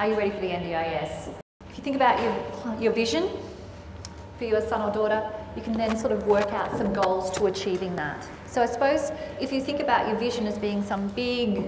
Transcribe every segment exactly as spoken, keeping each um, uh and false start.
Are you ready for the N D I S? If you think about your, your vision for your son or daughter, you can then sort of work out some goals to achieving that. So I suppose if you think about your vision as being some big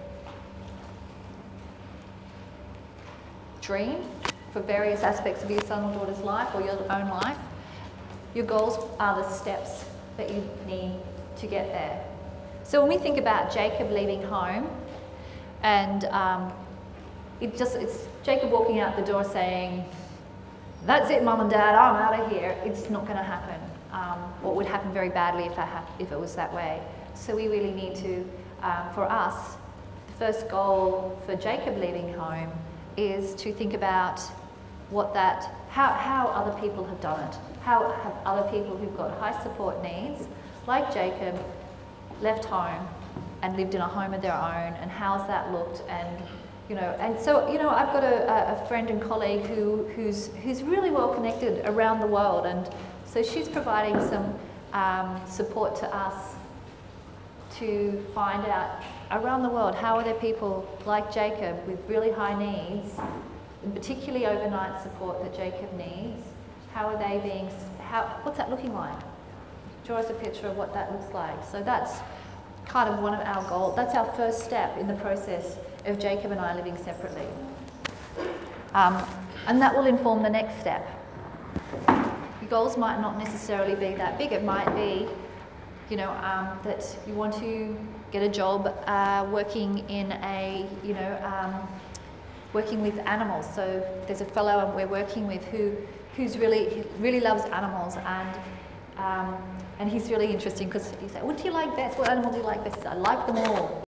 dream for various aspects of your son or daughter's life or your own life, your goals are the steps that you need to get there. So when we think about Jacob leaving home, and um, it just, it's Jacob walking out the door saying, "That's it, Mum and Dad, I'm out of here," it's not going to happen. Um, what would happen very badly if, that hap if it was that way. So we really need to, um, for us, the first goal for Jacob leaving home is to think about what that, how, how other people have done it. How have other people who've got high support needs, like Jacob, left home and lived in a home of their own, and how's that looked? And you know, and so you know, I've got a, a friend and colleague who who's who's really well connected around the world, and so she's providing some um, support to us to find out around the world how are there people like Jacob with really high needs, and particularly overnight support that Jacob needs. How are they being? How what's that looking like? Draw us a picture of what that looks like. So that's kind of one of our goals. That's our first step in the process of Jacob and I living separately. Um, and that will inform the next step. Your goals might not necessarily be that big. It might be, you know, um, that you want to get a job uh, working in a, you know, um, working with animals. So there's a fellow we're working with who, who's really, really loves animals, and um, and he's really interesting because he said, "What do you like best? What animal do you like best?" He said, "I like them all."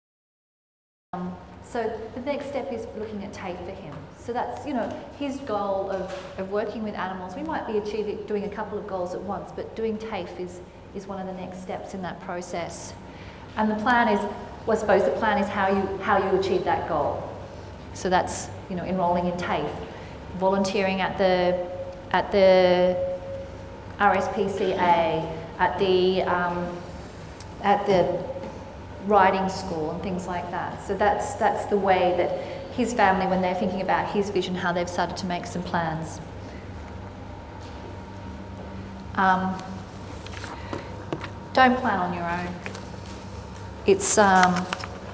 Um, so the next step is looking at TAFE for him. So that's, you know, his goal of, of working with animals. We might be achieving, doing a couple of goals at once, but doing TAFE is, is one of the next steps in that process. And the plan is, well, I suppose the plan is how you, how you achieve that goal. So that's, you know, enrolling in TAFE, volunteering at the, at the R S P C A, at the, um, at the riding school and things like that. So that's, that's the way that his family, when they're thinking about his vision, how they've started to make some plans. Um, don't plan on your own. It's um,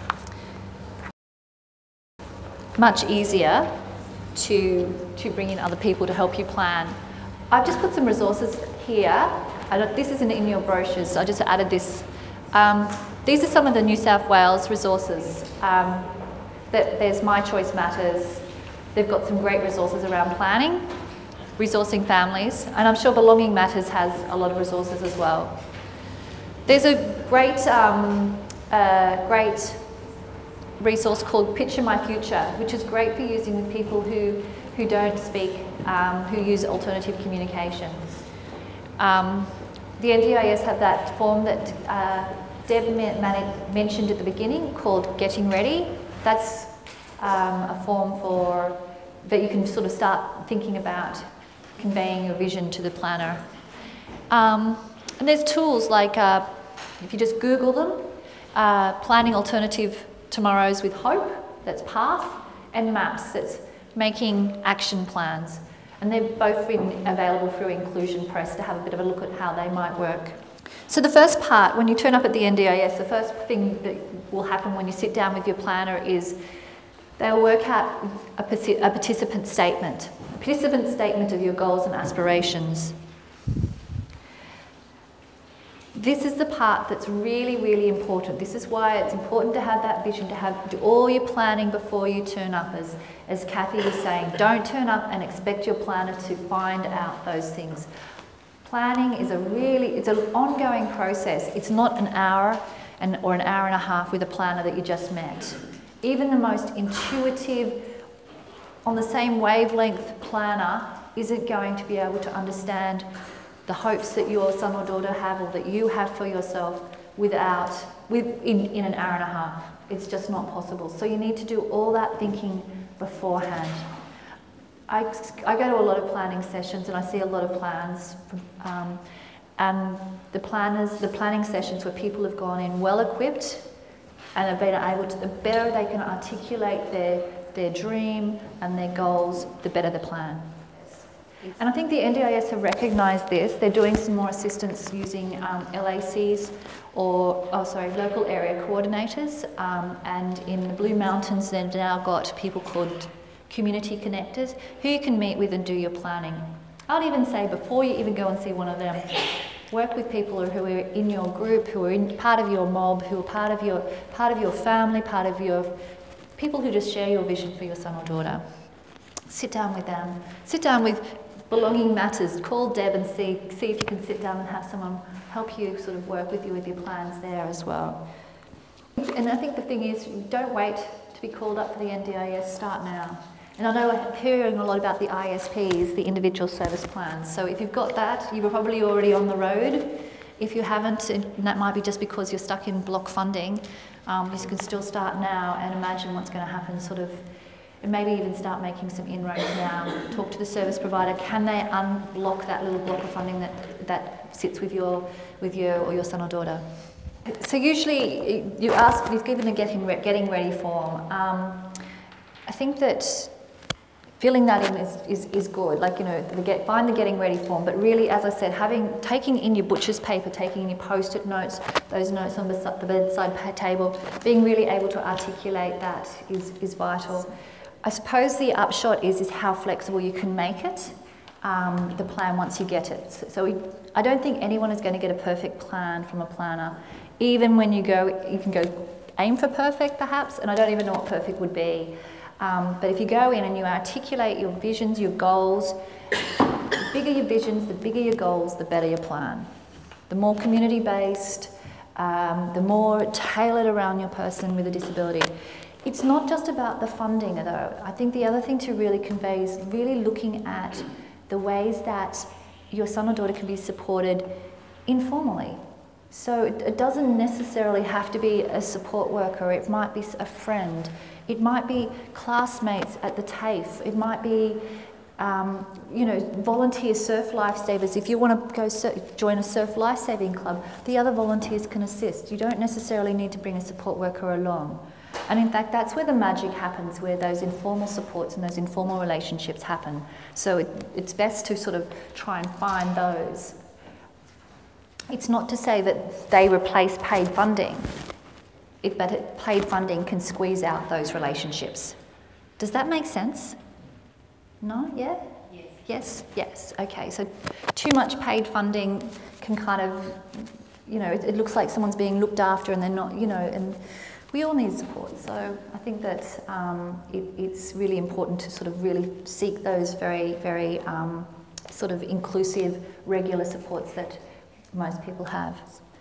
much easier to, to bring in other people to help you plan. I've just put some resources here. I don't, this isn't in your brochures, so I just added this. Um, these are some of the New South Wales resources. Um, that there's My Choice Matters. They've got some great resources around planning, resourcing families, and I'm sure Belonging Matters has a lot of resources as well. There's a great, um, uh, great resource called Picture My Future, which is great for using with people who, who don't speak, um, who use alternative communication. Um, the N D I S have that form that uh, Deb mentioned at the beginning called Getting Ready. That's um, a form for that you can sort of start thinking about conveying your vision to the planner. Um, and there's tools like, uh, if you just Google them, uh, Planning Alternative Tomorrows with Hope, that's Path, and Maps, that's Making Action Plans. And they've both been available through Inclusion Press to have a bit of a look at how they might work. So the first part, when you turn up at the N D I S, the first thing that will happen when you sit down with your planner is they'll work out a, a participant statement, a participant statement of your goals and aspirations. This is the part that's really, really important. This is why it's important to have that vision, to have do all your planning before you turn up, as, as Kathy was saying. Don't turn up and expect your planner to find out those things. Planning is a really, it's an ongoing process. It's not an hour and, or an hour and a half with a planner that you just met. Even the most intuitive, on the same wavelength planner isn't going to be able to understand the hopes that your son or daughter have or that you have for yourself without, with, in, in an hour and a half. It's just not possible. So you need to do all that thinking beforehand. I, I go to a lot of planning sessions and I see a lot of plans, from, um, and the planners, the planning sessions where people have gone in well equipped and have been able to, the better they can articulate their, their dream and their goals, the better the plan. And I think the N D I S have recognised this. They're doing some more assistance using um, L A Cs or, oh sorry, local area coordinators. Um, and in the Blue Mountains, they've now got people called community connectors who you can meet with and do your planning. I'd even say before you even go and see one of them, work with people who are in your group, who are in part of your mob, who are part of your, part of your family, part of your people who just share your vision for your son or daughter. Sit down with them. Sit down with Belonging Matters. Call Deb and see, see if you can sit down and have someone help you sort of work with you with your plans there as well. And I think the thing is, don't wait to be called up for the N D I S, start now. And I know I'm hearing a lot about the I S Ps, the individual service plans. So if you've got that, you're probably already on the road. If you haven't, and that might be just because you're stuck in block funding, um, you can still start now and imagine what's going to happen sort of, and maybe even start making some inroads now. Talk to the service provider. Can they unblock that little block of funding that, that sits with your, with you or your son or daughter? So usually you ask, you've given a getting, re getting ready form. Um, I think that filling that in is, is, is good, like, you know, the get, find the getting ready form, but really, as I said, having, taking in your butcher's paper, taking in your post-it notes, those notes on the, the bedside table, being really able to articulate that is, is vital. I suppose the upshot is, is how flexible you can make it, um, the plan once you get it. So, so we, I don't think anyone is going to get a perfect plan from a planner. Even when you go, you can go aim for perfect perhaps, and I don't even know what perfect would be. Um, but if you go in and you articulate your visions, your goals, the bigger your visions, the bigger your goals, the better your plan. The more community-based, um, the more tailored around your person with a disability. It's not just about the funding though. I think the other thing to really convey is really looking at the ways that your son or daughter can be supported informally. So it, it doesn't necessarily have to be a support worker, it might be a friend. It might be classmates at the TAFE. It might be, um, you know, volunteer surf lifesavers. If you want to go join a surf lifesaving club, the other volunteers can assist. You don't necessarily need to bring a support worker along. And in fact, that's where the magic happens, where those informal supports and those informal relationships happen. So it, it's best to sort of try and find those. It's not to say that they replace paid funding. It, but it, paid funding can squeeze out those relationships. Does that make sense? No? Yeah? Yes. Yes? Yes. Okay. So too much paid funding can kind of, you know, it, it looks like someone's being looked after and they're not, you know, and we all need support. So I think that um, it, it's really important to sort of really seek those very, very um, sort of inclusive, regular supports that most people have.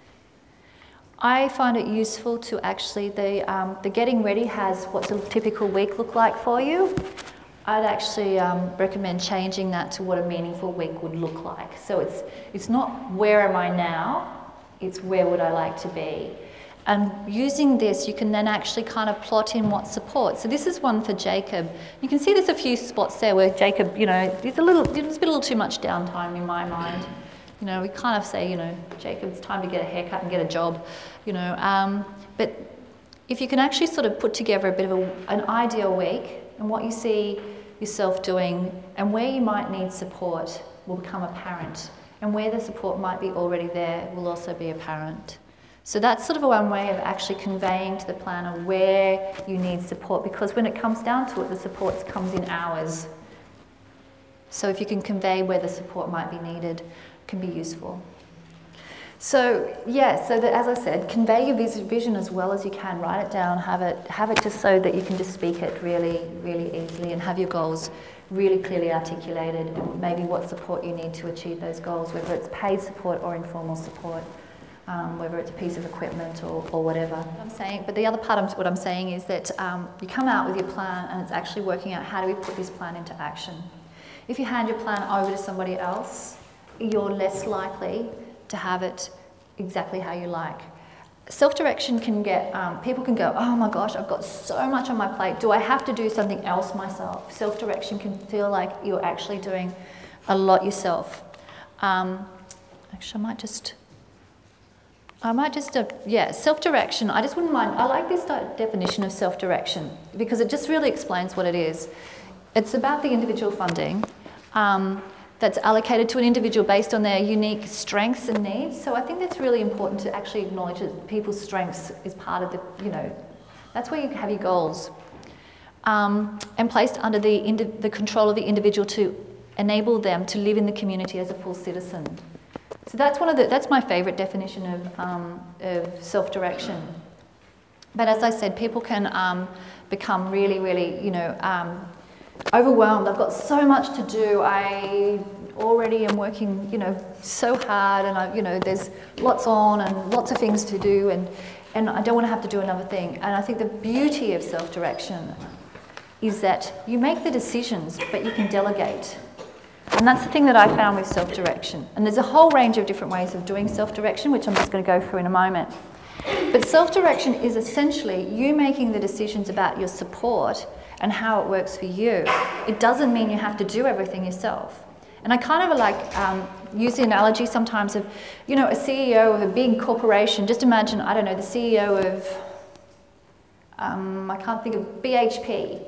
I find it useful to actually, the, um, the getting ready has what's a typical week look like for you. I'd actually um, recommend changing that to what a meaningful week would look like. So it's, it's not where am I now, it's where would I like to be. And using this, you can then actually kind of plot in what support. So this is one for Jacob. You can see there's a few spots there where Jacob, you know, there's a little, there's been a little too much downtime in my mind. You know, we kind of say, you know, Jacob, it's time to get a haircut and get a job, you know. Um, but if you can actually sort of put together a bit of a, an ideal week and what you see yourself doing and where you might need support will become apparent. And where the support might be already there will also be apparent. So that's sort of one way of actually conveying to the planner where you need support, because when it comes down to it, the support comes in hours. So if you can convey where the support might be needed, can be useful. So yeah, so that, as I said, convey your vision as well as you can. Write it down, have it, have it just so that you can just speak it really, really easily and have your goals really clearly articulated, and maybe what support you need to achieve those goals, whether it's paid support or informal support, um, whether it's a piece of equipment or, or whatever. I'm saying, but the other part of what I'm saying is that um, you come out with your plan and it's actually working out how do we put this plan into action. If you hand your plan over to somebody else, you're less likely to have it exactly how you like. Self-direction can get, um, people can go, oh my gosh, I've got so much on my plate. Do I have to do something else myself? Self-direction can feel like you're actually doing a lot yourself. Um, actually, I might just I might just, uh, yeah, self-direction. I just wouldn't mind. I like this definition of self-direction because it just really explains what it is. It's about the individual funding um, that's allocated to an individual based on their unique strengths and needs. So I think that's really important to actually acknowledge that people's strengths is part of the, you know, that's where you have your goals. Um, and placed under the, indi- the control of the individual to enable them to live in the community as a full citizen. So that's one of the, that's my favourite definition of, um, of self-direction. But as I said, people can um, become really, really, you know, um, overwhelmed. I've got so much to do. I already am working, you know, so hard, and I, you know, there's lots on and lots of things to do, and and I don't want to have to do another thing. And I think the beauty of self-direction is that you make the decisions, but you can delegate. And that's the thing that I found with self-direction. And there's a whole range of different ways of doing self-direction, which I'm just going to go through in a moment. But self-direction is essentially you making the decisions about your support and how it works for you. It doesn't mean you have to do everything yourself. And I kind of like um, use the analogy sometimes of, you know, a C E O of a big corporation. Just imagine, I don't know, the C E O of, um, I can't think of, B H P.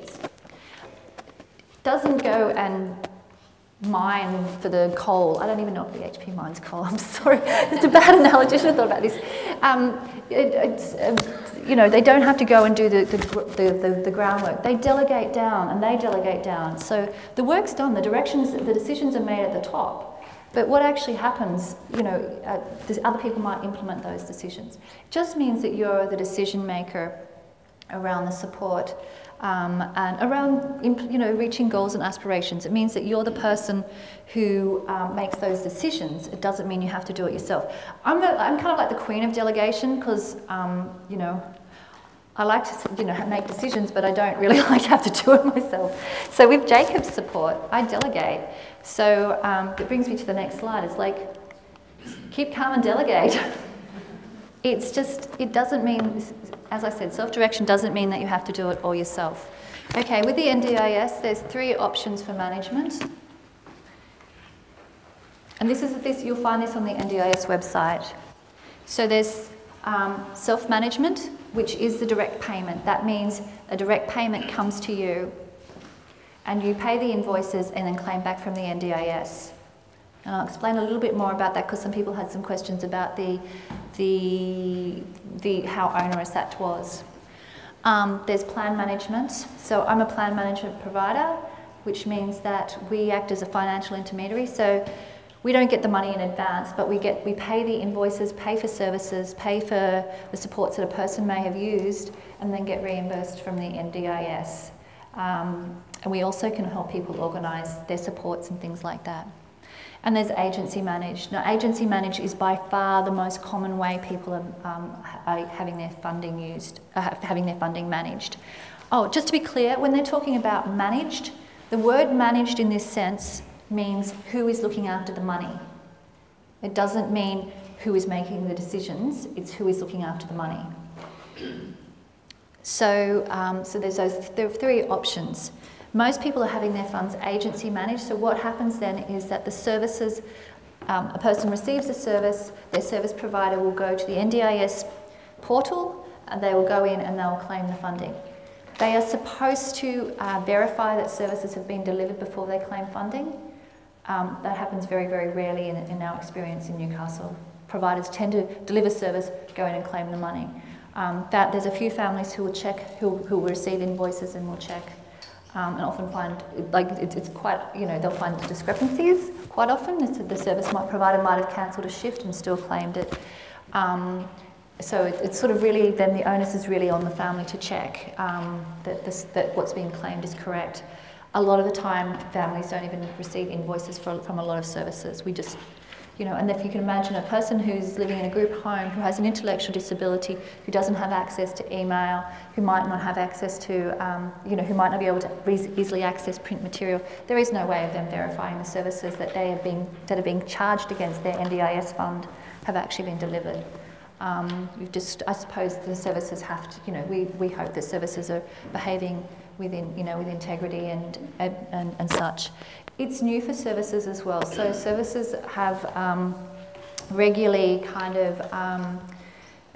Doesn't go and mine for the coal. I don't even know if B H P mines coal. I'm sorry, it's a bad analogy. I should have thought about this. Um, it, it's, um, you know, they don't have to go and do the, the, the, the, the groundwork. They delegate down, and they delegate down. So the work's done. The directions, the decisions are made at the top. But what actually happens, you know, uh, other people might implement those decisions. It just means that you're the decision maker around the support. Um, and around, you know, reaching goals and aspirations. It means that you're the person who um, makes those decisions. It doesn't mean you have to do it yourself. I'm, the, I'm kind of like the queen of delegation because, um, you know, I like to, you know, make decisions, but I don't really like to have to do it myself. So with Jacob's support, I delegate. So um, it brings me to the next slide. It's like, keep calm and delegate. It's just, it doesn't mean, as I said, self-direction doesn't mean that you have to do it all yourself. Okay, with the N D I S, there's three options for management. And this is this, you'll find this on the N D I S website. So there's um, self-management, which is the direct payment. That means a direct payment comes to you and you pay the invoices and then claim back from the N D I S. And I'll explain a little bit more about that because some people had some questions about the, the, the how onerous that was. Um, there's plan management. So I'm a plan management provider, which means that we act as a financial intermediary. So we don't get the money in advance, but we get we pay the invoices, pay for services, pay for the supports that a person may have used, and then get reimbursed from the N D I S. Um, and we also can help people organise their supports and things like that. And there's agency managed. Now, agency managed is by far the most common way people are, um, are having their funding used, uh, having their funding managed. Oh, just to be clear, when they're talking about managed, the word managed in this sense means who is looking after the money. It doesn't mean who is making the decisions, it's who is looking after the money. So, um, so there's those there are three options. Most people are having their funds agency managed, so what happens then is that the services, um, a person receives a service, their service provider will go to the N D I S portal, and they will go in and they'll claim the funding. They are supposed to uh, verify that services have been delivered before they claim funding. Um, that happens very, very rarely in, in our experience in Newcastle. Providers tend to deliver service, go in and claim the money. Um, that, there's a few families who will check, who, who will receive invoices and will check. Um, and often find, like, it's, it's quite, you know, they'll find discrepancies quite often. The service might, provider might have cancelled a shift and still claimed it. Um, so it, it's sort of really, then the onus is really on the family to check um, that, this, that what's being claimed is correct. A lot of the time, families don't even receive invoices for, from a lot of services. We just, you know, and if you can imagine a person who's living in a group home, who has an intellectual disability, who doesn't have access to email, who might not have access to, um, you know, who might not be able to easily access print material, there is no way of them verifying the services that they are being, that are being charged against their N D I S fund have actually been delivered. Um, we've just, I suppose the services have to, you know, we, we hope that services are behaving within, you know, with integrity and, and, and such. It's new for services as well. So services have um, regularly kind of um,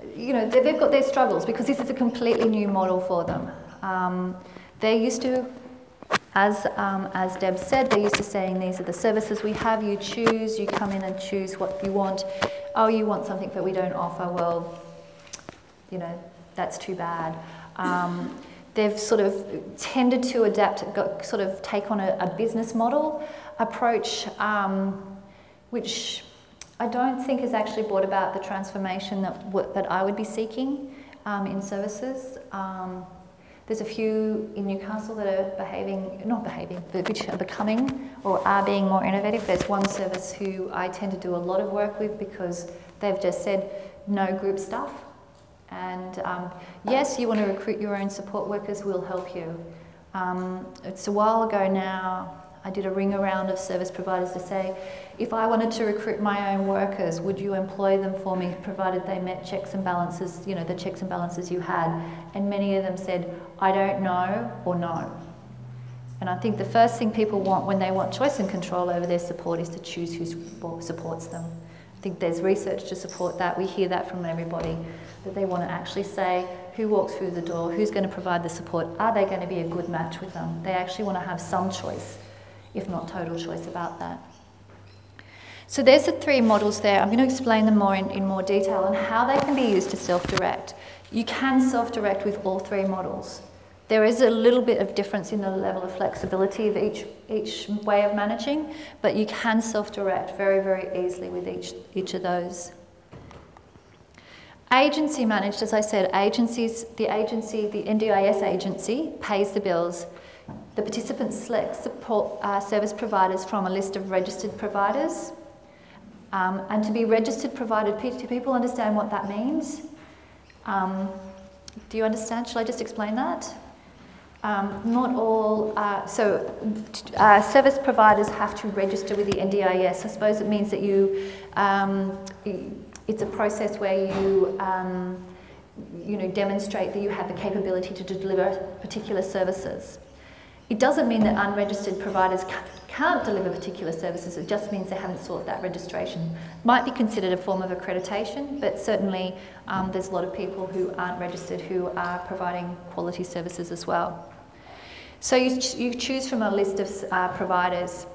you know, they've got their struggles because this is a completely new model for them. Um, they're used to, as, um, as Deb said, they're used to saying these are the services we have, you choose, you come in and choose what you want. Oh, you want something that we don't offer, well, you know, that's too bad. Um, they've sort of tended to adapt, got, sort of take on a, a business model approach, um, which I don't think has actually brought about the transformation that, w that I would be seeking um, in services. Um, there's a few in Newcastle that are behaving, not behaving, but which are becoming or are being more innovative. There's one service who I tend to do a lot of work with because they've just said no group stuff. And um, yes, you want to recruit your own support workers, we'll help you. Um, it's a while ago now, I did a ring around of service providers to say, if I wanted to recruit my own workers, would you employ them for me, provided they met checks and balances, you know, the checks and balances you had? And many of them said, I don't know, or no. And I think the first thing people want when they want choice and control over their support is to choose who supports them. I think there's research to support that. We hear that from everybody, that they want to actually say who walks through the door, who's going to provide the support, are they going to be a good match with them? They actually want to have some choice, if not total choice about that. So there's the three models there. I'm going to explain them more in, in more detail and how they can be used to self-direct. You can self-direct with all three models. There is a little bit of difference in the level of flexibility of each, each way of managing, but you can self-direct very, very easily with each, each of those. Agency managed, as I said, agencies, the agency, the N D I S agency pays the bills. The participants select support uh, service providers from a list of registered providers. Um, and to be registered provider, do people understand what that means? Um, do you understand? Shall I just explain that? Um, not all, uh, so uh, service providers have to register with the N D I S. I suppose it means that you, um, it's a process where you, um, you know, demonstrate that you have the capability to deliver particular services. It doesn't mean that unregistered providers can't deliver particular services, it just means they haven't sought that registration. Might be considered a form of accreditation, but certainly um, there's a lot of people who aren't registered who are providing quality services as well. So you, ch you choose from a list of uh, providers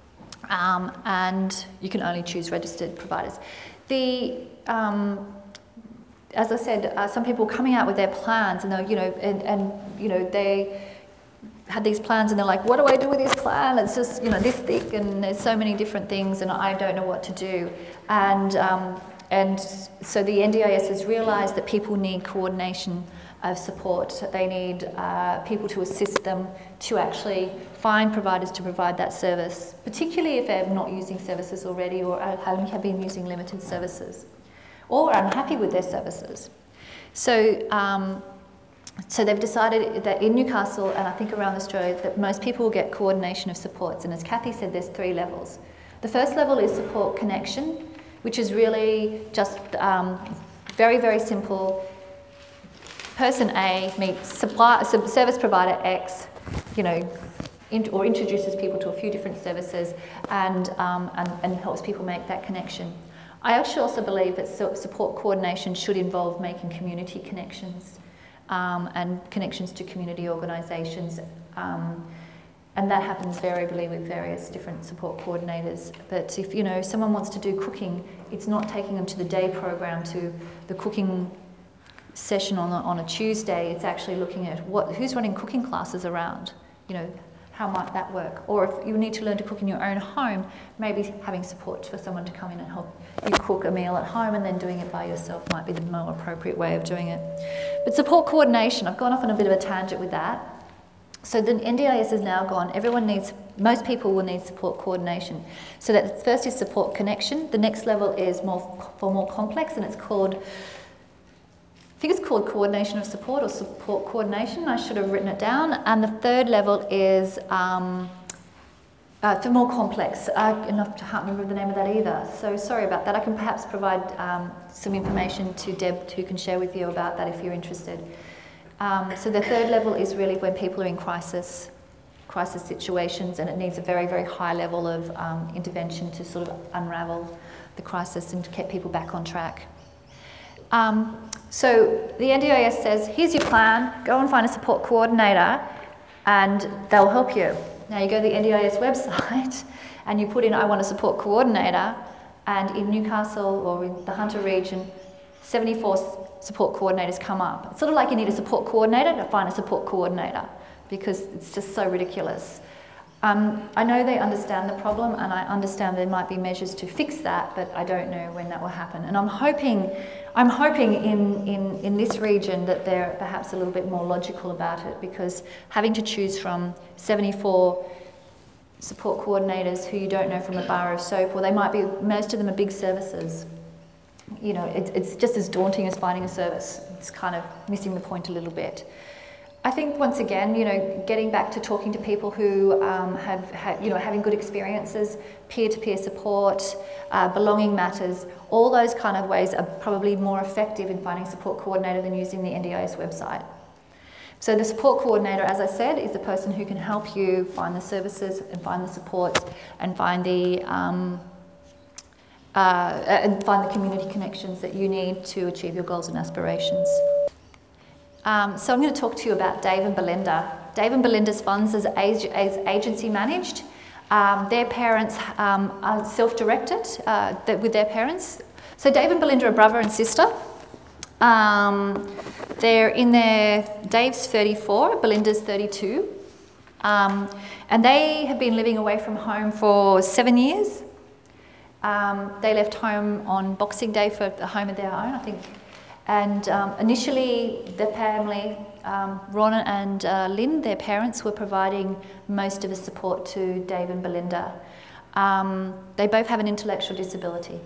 um, and you can only choose registered providers. The, um, as I said, uh, some people coming out with their plans and, you know, and, and you know, they had these plans and they're like, what do I do with this plan? It's just, you know, this thick and there's so many different things and I don't know what to do. And, um, and so the N D I S has realised that people need coordination of support. They need uh, people to assist them to actually find providers to provide that service, particularly if they're not using services already or have been using limited services or are unhappy with their services. So, um, So they've decided that in Newcastle, and I think around Australia, that most people will get coordination of supports. And as Kathy said, there's three levels. The first level is support connection, which is really just um, very, very simple. Person A meets supply, service provider X, you know, in, or introduces people to a few different services and, um, and, and helps people make that connection. I actually also believe that support coordination should involve making community connections. Um, and connections to community organisations, um, and that happens variably with various different support coordinators. But if you know someone wants to do cooking, it's not taking them to the day program to the cooking session on a, on a Tuesday. It's actually looking at what who's running cooking classes around. You know, how might that work? Or if you need to learn to cook in your own home, maybe having support for someone to come in and help you cook a meal at home and then doing it by yourself might be the more appropriate way of doing it. But support coordination, I've gone off on a bit of a tangent with that. So the N D I S is now gone, everyone needs, most people will need support coordination. So that first is support connection, the next level is more, for more complex and it's called, I think it's called coordination of support or support coordination, I should have written it down. And the third level is um, uh, for more complex, uh, and I can't remember the name of that either, so sorry about that. I can perhaps provide um, some information to Deb who can share with you about that if you're interested. Um, so the third level is really when people are in crisis, crisis situations and it needs a very, very high level of um, intervention to sort of unravel the crisis and to get people back on track. Um, so the N D I S says, here's your plan, go and find a support coordinator and they'll help you. Now you go to the N D I S website and you put in, I want a support coordinator, and in Newcastle or in the Hunter region, seventy-four support coordinators come up. It's sort of like you need a support coordinator to find a support coordinator because it's just so ridiculous. Um, I know they understand the problem and I understand there might be measures to fix that, but I don't know when that will happen. And I'm hoping, I'm hoping in, in, in this region that they're perhaps a little bit more logical about it, because having to choose from seventy-four support coordinators who you don't know from a bar of soap, or they might be, most of them are big services. You know, it, it's just as daunting as finding a service. It's kind of missing the point a little bit. I think once again, you know, getting back to talking to people who um, have, had, you know, having good experiences, peer-to-peer support, uh, belonging matters, all those kind of ways are probably more effective in finding a support coordinator than using the N D I S website. So the support coordinator, as I said, is the person who can help you find the services and find the supports and find the um, uh, and find the community connections that you need to achieve your goals and aspirations. Um, so I'm going to talk to you about Dave and Belinda. Dave and Belinda's funds is agency managed. Um, their parents um, are self-directed uh, with their parents. So Dave and Belinda are brother and sister. Um, they're in their, Dave's thirty-four, Belinda's thirty-two. Um, and they have been living away from home for seven years. Um, they left home on Boxing Day for a home of their own, I think. And um, initially, the family, um, Ron and uh, Lynn, their parents, were providing most of the support to Dave and Belinda. Um, they both have an intellectual disability.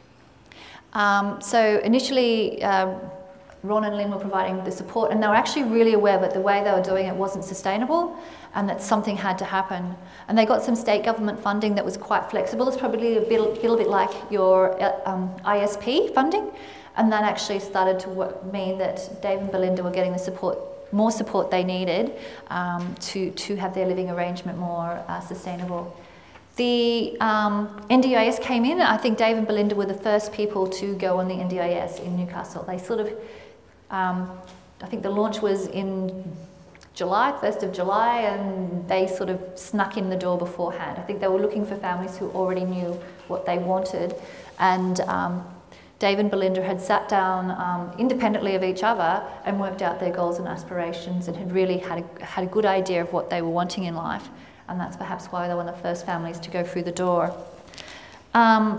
Um, so initially, uh, Ron and Lynn were providing the support, and they were actually really aware that the way they were doing it wasn't sustainable and that something had to happen. And they got some state government funding that was quite flexible. It's probably a, bit, a little bit like your um, I S P funding. And that actually started to work, mean that Dave and Belinda were getting the support, more support they needed um, to, to have their living arrangement more uh, sustainable. The um, N D I S came in. I think Dave and Belinda were the first people to go on the N D I S in Newcastle. They sort of, um, I think the launch was in July, first of July, and they sort of snuck in the door beforehand. I think they were looking for families who already knew what they wanted, and um, Dave and Belinda had sat down um, independently of each other and worked out their goals and aspirations and had really had a, had a good idea of what they were wanting in life, and that's perhaps why they were one of the first families to go through the door. Um,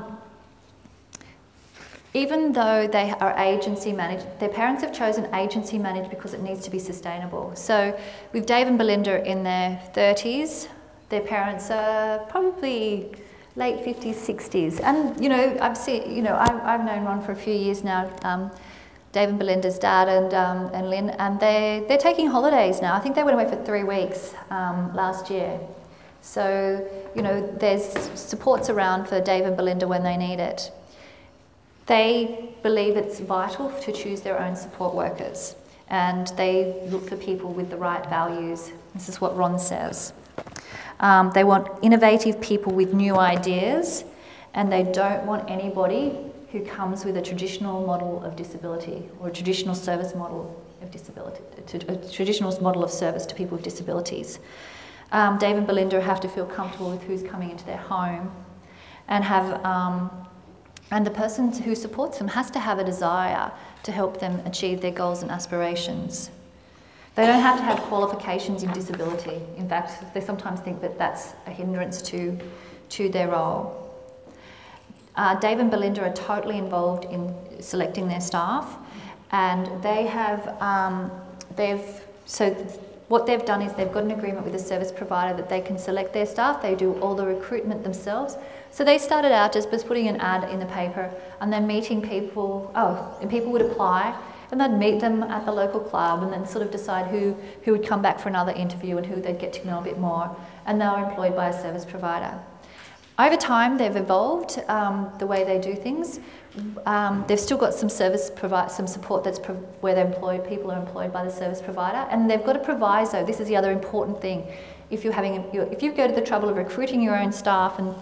even though they are agency managed, their parents have chosen agency managed because it needs to be sustainable. So with Dave and Belinda in their thirties, their parents are probably late fifties, sixties. And, you know, I've seen, you know, I've, I've known Ron for a few years now, um, Dave and Belinda's dad and, um, and Lynn, and they, they're taking holidays now. I think they went away for three weeks um, last year. So, you know, there's supports around for Dave and Belinda when they need it. They believe it's vital to choose their own support workers, and they look for people with the right values. This is what Ron says. Um, they want innovative people with new ideas, and they don't want anybody who comes with a traditional model of disability or a traditional service model of disability, a traditional model of service to people with disabilities. Um, Dave and Belinda have to feel comfortable with who's coming into their home, and have, um, and the person who supports them has to have a desire to help them achieve their goals and aspirations. They don't have to have qualifications in disability. In fact, they sometimes think that that's a hindrance to, to their role. Uh, Dave and Belinda are totally involved in selecting their staff, and they have, um, they've, so what they've done is they've got an agreement with the service provider that they can select their staff. They do all the recruitment themselves. So they started out just by putting an ad in the paper and then meeting people, oh, and people would apply, and they'd meet them at the local club and then sort of decide who, who would come back for another interview and who they'd get to know a bit more, and they were employed by a service provider. Over time, they've evolved um, the way they do things. Um, they've still got some service provi some support that's pro where they're employed, people are employed by the service provider, and they've got a proviso. This is the other important thing. If you're having, a, if you go to the trouble of recruiting your own staff and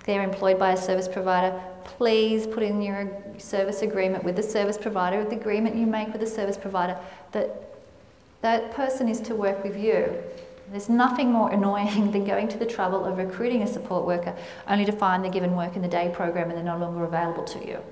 they're employed by a service provider, please put in your service agreement with the service provider, with the agreement you make with the service provider, that that person is to work with you. There's nothing more annoying than going to the trouble of recruiting a support worker only to find they're given work in the day program and they're no longer available to you.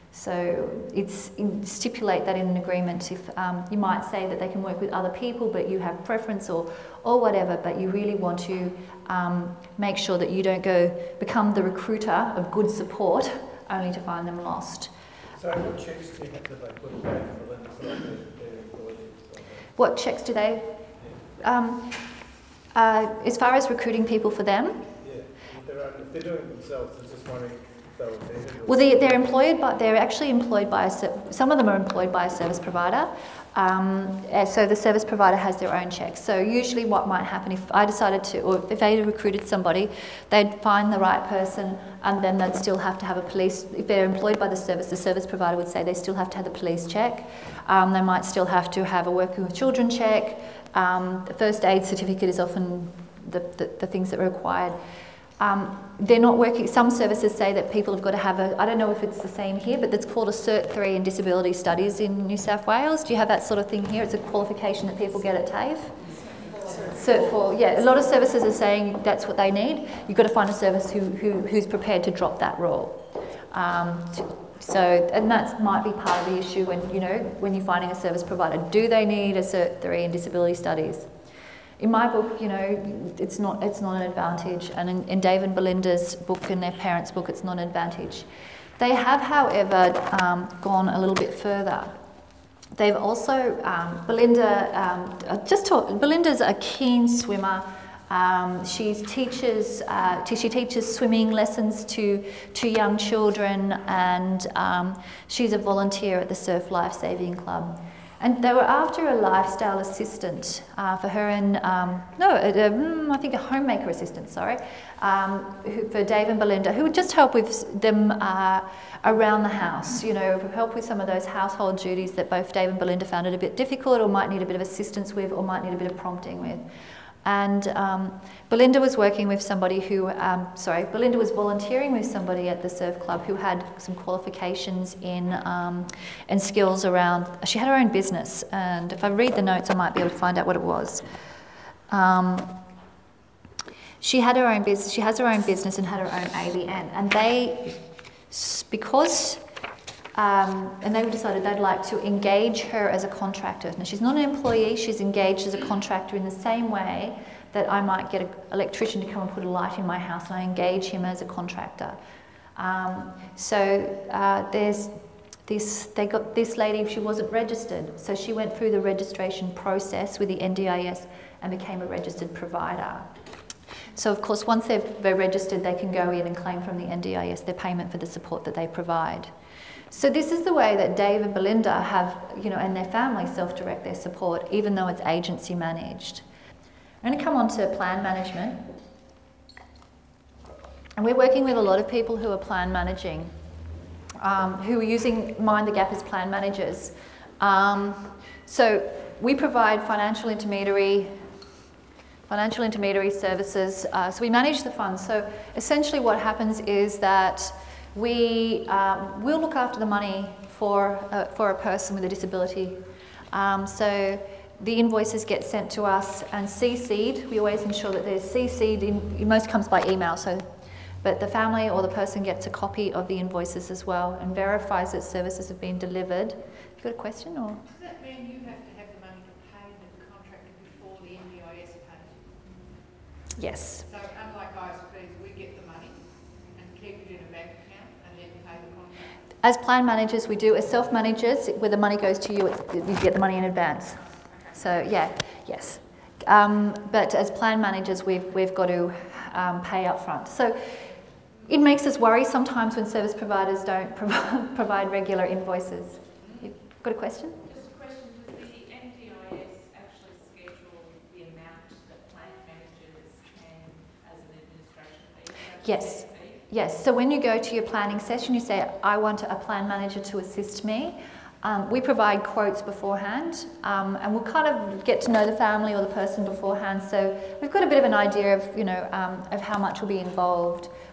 So it's stipulate that in an agreement. If um, you might say that they can work with other people, but you have preference or or whatever, but you really want to um, make sure that you don't go become the recruiter of good support only to find them lost. So what checks do you have to they put away for them so that they're employees? What checks do they? Um, uh, as far as recruiting people for them. Yeah, if they're, if they're doing it themselves, I was just wondering. Well, they, they're employed, but they're actually employed by a, some of them are employed by a service provider. Um, so the service provider has their own checks. So usually, what might happen if I decided to, or if they recruited somebody, they'd find the right person, and then they'd still have to have a police. If they're employed by the service, the service provider would say they still have to have the police check. Um, they might still have to have a working with children check. Um, the first aid certificate is often the, the, the things that are required. Um, they're not working, some services say that people have got to have a, I don't know if it's the same here, but it's called a Cert three in Disability Studies in New South Wales. Do you have that sort of thing here? It's a qualification that people get at TAFE. Cert four, yeah. A lot of services are saying that's what they need. You've got to find a service who, who, who's prepared to drop that role. Um, to, so, and that might be part of the issue when, you know, when you're finding a service provider. Do they need a Cert three in Disability Studies? In my book, you know, it's not it's not an advantage, and in, in Dave and Belinda's book and their parents' book, it's not an advantage. They have, however, um, gone a little bit further. They've also um, Belinda um, just talk, Belinda's a keen swimmer. Um, she teaches uh, she teaches swimming lessons to to young children, and um, she's a volunteer at the Surf Life Saving Club. And they were after a lifestyle assistant uh, for her and, um, no, a, a, I think a homemaker assistant, sorry, um, who, for Dave and Belinda, who would just help with them uh, around the house, you know, help with some of those household duties that both Dave and Belinda found it a bit difficult or might need a bit of assistance with or might need a bit of prompting with. And um, Belinda was working with somebody who, um, sorry, Belinda was volunteering with somebody at the surf club who had some qualifications in um, and skills around, she had her own business, and if I read the notes I might be able to find out what it was. Um, she had her own business, she has her own business and had her own A B N, and they, because Um, and they decided they'd like to engage her as a contractor. Now, she's not an employee, she's engaged as a contractor in the same way that I might get an electrician to come and put a light in my house and I engage him as a contractor. Um, so uh, there's this, they got this lady, she wasn't registered, so she went through the registration process with the N D I S and became a registered provider. So of course, once they're, they're registered, they can go in and claim from the N D I S their payment for the support that they provide. So this is the way that Dave and Belinda have, you know, and their family self-direct their support, even though it's agency managed. I'm going to come on to plan management. And we're working with a lot of people who are plan managing, um, who are using Mind the Gap as plan managers. Um, so we provide financial intermediary financial intermediary services. Uh, so we manage the funds. So essentially what happens is that we um, will look after the money for, uh, for a person with a disability. Um, so the invoices get sent to us and C C'd. We always ensure that they're C C'd, in, most comes by email, so, but the family or the person gets a copy of the invoices as well and verifies that services have been delivered. You got a question? Or? Does that mean you have to have the money to pay the contractor before the N D I S pays? Yes. So unlike I S Ps, we get the money and keep it in a bank account and then pay the contractor? As plan managers, we do. As self-managers, where the money goes to you, you get the money in advance. So yeah, yes. Um, but as plan managers, we've, we've got to um, pay up front. So it makes us worry sometimes when service providers don't provide, provide regular invoices. You've got a question? Just a question, does the N D I S actually schedule the amount that plan managers can as an administration fee? Yes. Yes, so when you go to your planning session, you say, I want a plan manager to assist me. Um, we provide quotes beforehand, um, and we'll kind of get to know the family or the person beforehand, so we've got a bit of an idea of, you know, um, of how much will be involved.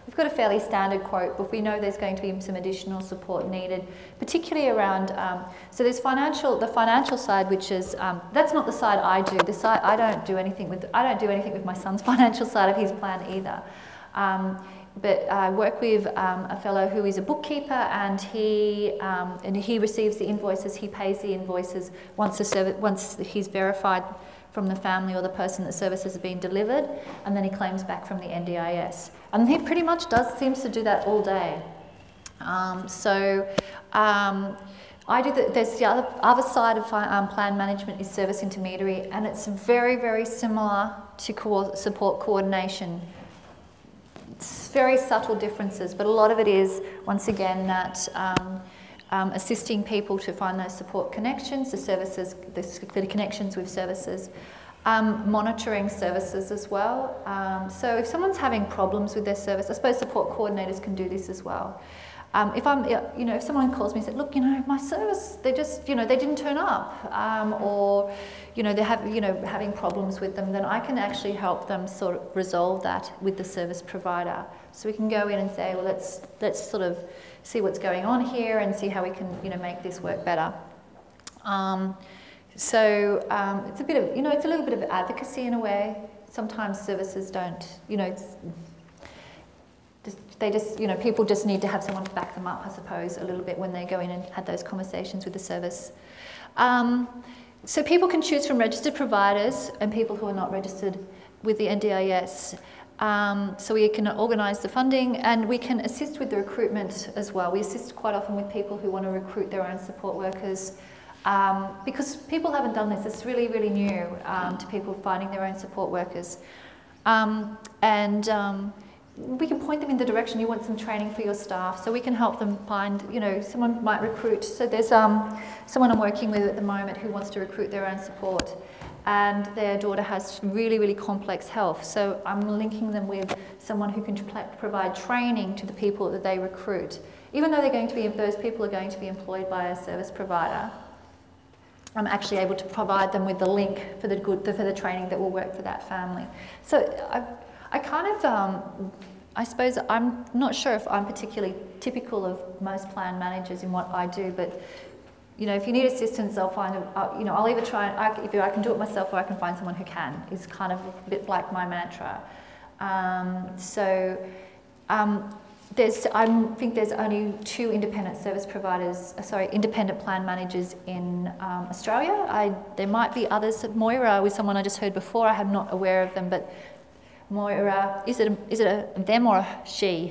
we've got a fairly standard quote, but we know there's going to be some additional support needed, particularly around, um, so there's financial, the financial side, which is, um, that's not the side I do. The side, I don't do anything with, I don't do anything with my son's financial side of his plan either. Um, But I work with um, a fellow who is a bookkeeper, and he um, and he receives the invoices. He pays the invoices once the service, once he's verified from the family or the person that services have been delivered, and then he claims back from the N D I S. And he pretty much does seems to do that all day. Um, so. Um, I do the, there's the other, other side of um, plan management is service intermediary, and it's very, very similar to co support coordination. It's very subtle differences, but a lot of it is, once again, that um, um, assisting people to find those support connections, the services, the, the connections with services, um, monitoring services as well. Um, so if someone's having problems with their service, I suppose support coordinators can do this as well. Um, if I'm, you know, if someone calls me and said, look, you know, my service, they just, you know, they didn't turn up, um, or, you know, they have, you know, having problems with them, then I can actually help them sort of resolve that with the service provider. So we can go in and say, well, let's let's sort of see what's going on here and see how we can, you know, make this work better. Um, so um, it's a bit of, you know, it's a little bit of advocacy in a way. Sometimes services don't, you know, it's, They just, you know, people just need to have someone to back them up, I suppose, a little bit when they go in and had those conversations with the service. Um, so people can choose from registered providers and people who are not registered with the N D I S. Um, so we can organise the funding, and we can assist with the recruitment as well. We assist quite often with people who want to recruit their own support workers, um, because people haven't done this. It's really, really new um, to people finding their own support workers. Um, and um, we can point them in the direction. You want some training for your staff, so we can help them find, you know, someone might recruit. So there's um, someone I'm working with at the moment who wants to recruit their own support, and their daughter has really, really complex health. So I'm linking them with someone who can provide training to the people that they recruit. Even though they're going to be, those people are going to be employed by a service provider, I'm actually able to provide them with the link for the good, for the training that will work for that family. So I, I kind of, um, I suppose I'm not sure if I'm particularly typical of most plan managers in what I do, but you know, if you need assistance, I'll find, a, uh, you know, I'll either try, I, if I can do it myself or I can find someone who can, is kind of a bit like my mantra. Um, so um, there's, I think there's only two independent service providers, uh, sorry, independent plan managers in um, Australia. I, there might be others. Moira was someone I just heard before. I'm not aware of them, but Moira, is it a, is it a them or a she?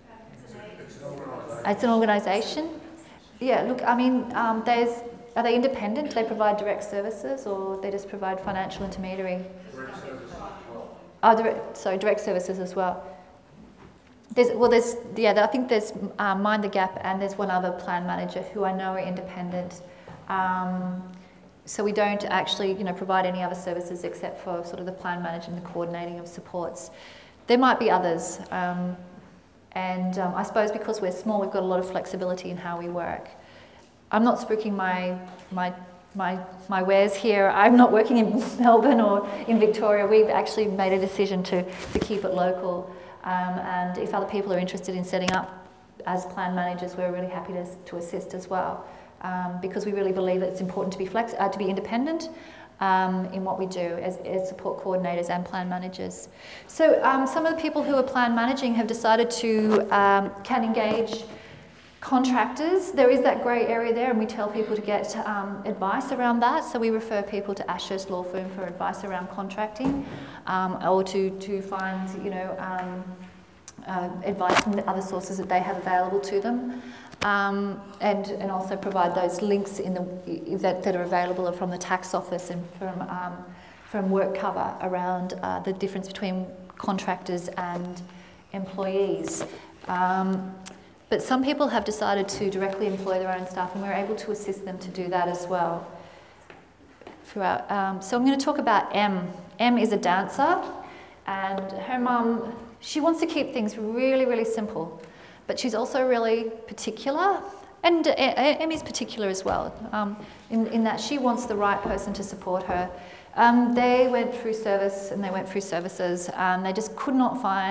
It's an organisation. Yeah, look, I mean, um, there's, are they independent? Do they provide direct services, or they just provide financial intermediary? Direct services as well. Oh, direct, sorry, direct services as well. There's, well, there's, yeah, I think there's uh, Mind the Gap, and there's one other plan manager who I know are independent. Um, so we don't actually, you know, provide any other services except for sort of the plan management and the coordinating of supports. There might be others. Um, And um, I suppose because we're small, we've got a lot of flexibility in how we work. I'm not spruiking my, my, my, my wares here. I'm not working in Melbourne or in Victoria. We've actually made a decision to, to keep it local. Um, and if other people are interested in setting up as plan managers, we're really happy to, to assist as well. Um, because we really believe that it's important to be, flex uh, to be independent. Um, in what we do as, as support coordinators and plan managers. So um, some of the people who are plan managing have decided to, um, can engage contractors. There is that grey area there, and we tell people to get um, advice around that. So we refer people to Ashurst Law Firm for advice around contracting, um, or to, to find, you know, um, uh, advice from the other sources that they have available to them. Um, and, and also provide those links in the, that, that are available from the tax office and from, um, from work cover around uh, the difference between contractors and employees. Um, but some people have decided to directly employ their own staff, and we're able to assist them to do that as well. Throughout. Um, so I'm going to talk about M. M is a dancer, and her mum, she wants to keep things really, really simple. But she's also really particular, and Em is particular as well, um, in, in that she wants the right person to support her. Um, they went through service and they went through services, and they just could not find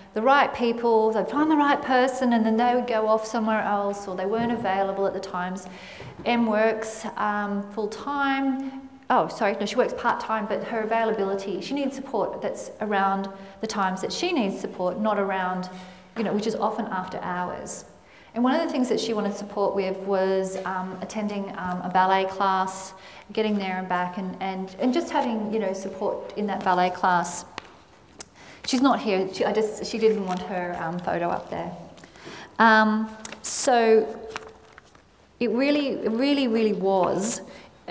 the right people, they'd find the right person, and then they would go off somewhere else, or they weren't available at the times. Em works um, full-time. Oh, sorry, no, she works part-time, but her availability, she needs support that's around the times that she needs support, not around, you know, which is often after hours. And one of the things that she wanted support with was um, attending um, a ballet class, getting there and back, and, and, and just having, you know, support in that ballet class. She's not here, she, I just, she didn't want her um, photo up there. Um, so it really, it really, really was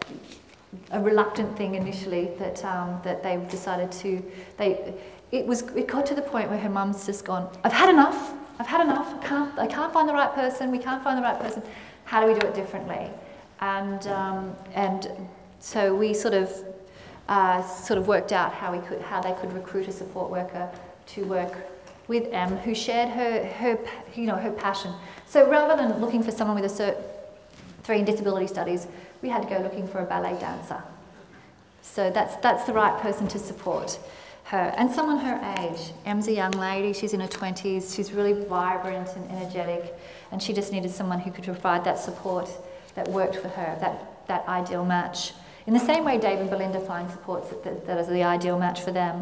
a reluctant thing initially that um, that they decided to. They it was it got to the point where her mum's just gone, I've had enough. I've had enough. I can't I can't find the right person. We can't find the right person. How do we do it differently? And um, and so we sort of uh, sort of worked out how we could how they could recruit a support worker to work with Em, who shared her her you know her passion. So rather than looking for someone with a cert three in disability studies, we had to go looking for a ballet dancer. So that's, that's the right person to support her. And someone her age. Em's a young lady, she's in her twenties, she's really vibrant and energetic, and she just needed someone who could provide that support that worked for her, that, that ideal match. In the same way Dave and Belinda find supports that, that, that is the ideal match for them.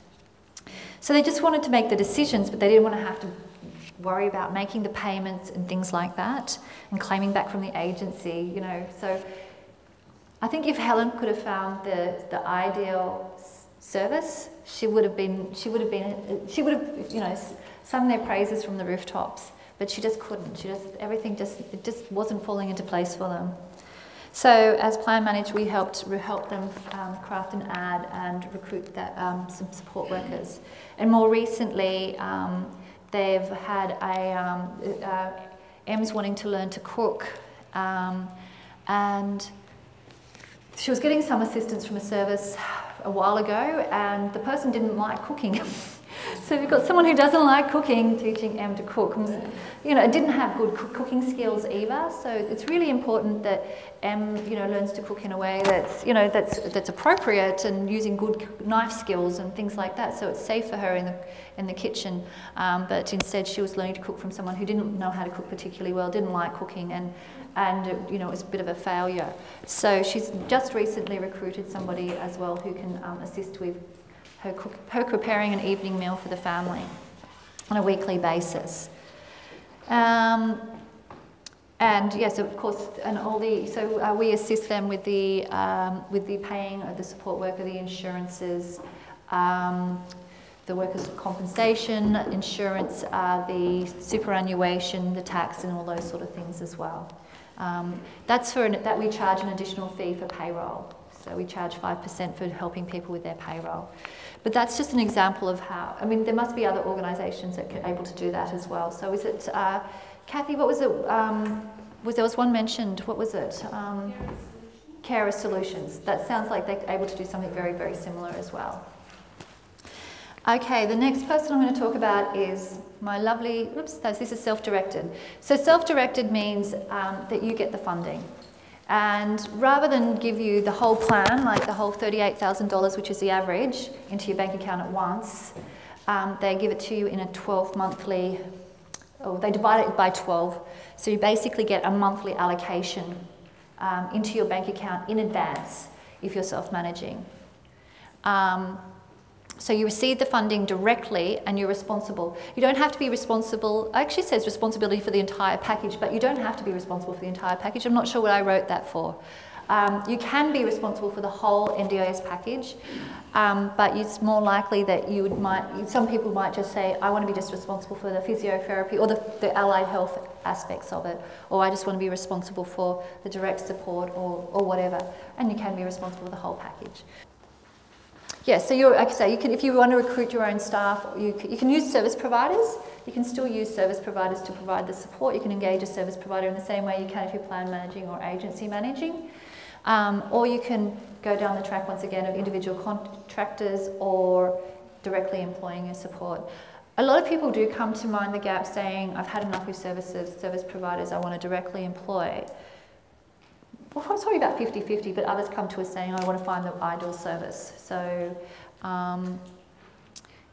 So they just wanted to make the decisions, but they didn't want to have to worry about making the payments and things like that, and claiming back from the agency, you know. So I think if Helen could have found the, the ideal service, she would have been, she would have been, she would have, you know, sung their praises from the rooftops, but she just couldn't. She just, everything just, it just wasn't falling into place for them. So as plan manager, we helped, we helped them um, craft an ad and recruit that, um, some support workers. And more recently, um, they've had a, um, uh, Em's wanting to learn to cook, um, and she was getting some assistance from a service a while ago, and the person didn't like cooking. So we've got someone who doesn't like cooking teaching Em to cook. You know, didn't have good cooking skills either. So it's really important that Em, you know, learns to cook in a way that's, you know, that's that's appropriate, and using good knife skills and things like that. So it's safe for her in the in the kitchen. Um, but instead, she was learning to cook from someone who didn't know how to cook particularly well, didn't like cooking, and and you know, it was a bit of a failure. So she's just recently recruited somebody as well who can um, assist with her, cook, her preparing an evening meal for the family on a weekly basis. Um, and yes, of course, and all the, so uh, we assist them with the, um, with the paying of the support worker, the insurances, um, the workers' compensation, insurance, uh, the superannuation, the tax, and all those sort of things as well. Um, that's for an, that we charge an additional fee for payroll. So we charge five percent for helping people with their payroll. But that's just an example of how, I mean, there must be other organisations that are able to do that as well. So is it, uh, Kathy, what was it, um, was, there was one mentioned, what was it? Um, Carer Solutions. That sounds like they're able to do something very, very similar as well. Okay, the next person I'm going to talk about is my lovely, oops, no, this is self-directed. So self-directed means um, that you get the funding. And rather than give you the whole plan, like the whole thirty-eight thousand dollars, which is the average, into your bank account at once, um, they give it to you in a twelve monthly, or they divide it by twelve. So you basically get a monthly allocation um, into your bank account in advance if you're self-managing. Um, So you receive the funding directly and you're responsible. You don't have to be responsible, it actually says responsibility for the entire package, but you don't have to be responsible for the entire package. I'm not sure what I wrote that for. Um, you can be responsible for the whole N D I S package, um, but it's more likely that you would might, some people might just say, I want to be just responsible for the physiotherapy or the, the allied health aspects of it, or I just want to be responsible for the direct support or, or whatever, and you can be responsible for the whole package. Yeah, so you're, like I say, you can, if you want to recruit your own staff, you can, you can use service providers. You can still use service providers to provide the support. You can engage a service provider in the same way you can if you're plan managing or agency managing. Um, or you can go down the track once again of individual contractors or directly employing your support. A lot of people do come to Mind the Gap saying, I've had enough with services, service providers, I want to directly employ. Well, it's probably about fifty fifty, but others come to us saying, I want to find the ideal service. So, um,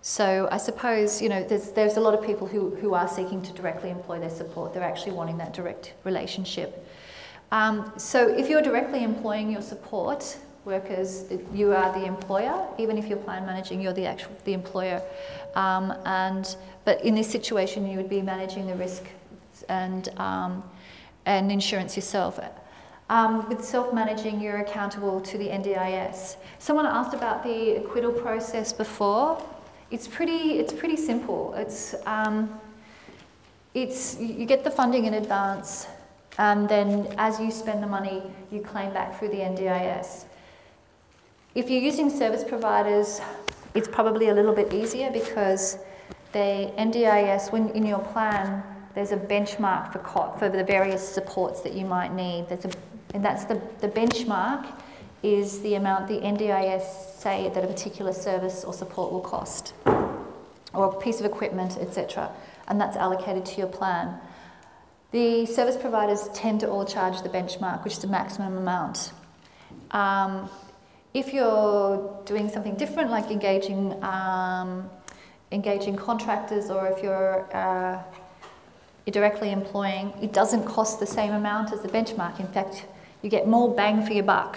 So I suppose, you know, there's, there's a lot of people who, who are seeking to directly employ their support. They're actually wanting that direct relationship. Um, so if you're directly employing your support workers, you are the employer. Even if you're plan managing, you're the actual the employer. Um, and but in this situation, you would be managing the risk and um, and insurance yourself. Um, with self-managing, you're accountable to the N D I S. Someone asked about the acquittal process before. It's pretty, it's pretty simple. It's, um, it's, you get the funding in advance, and then as you spend the money, you claim back through the N D I S. If you're using service providers, it's probably a little bit easier because the N D I S, when in your plan, there's a benchmark for C O T, for the various supports that you might need. There's a, and that's the, the benchmark is the amount the N D I S say that a particular service or support will cost, or a piece of equipment, et cetera, and that's allocated to your plan. The service providers tend to all charge the benchmark, which is the maximum amount. Um, if you're doing something different, like engaging um, engaging contractors, or if you're uh, you're directly employing, it doesn't cost the same amount as the benchmark. In fact, you get more bang for your buck.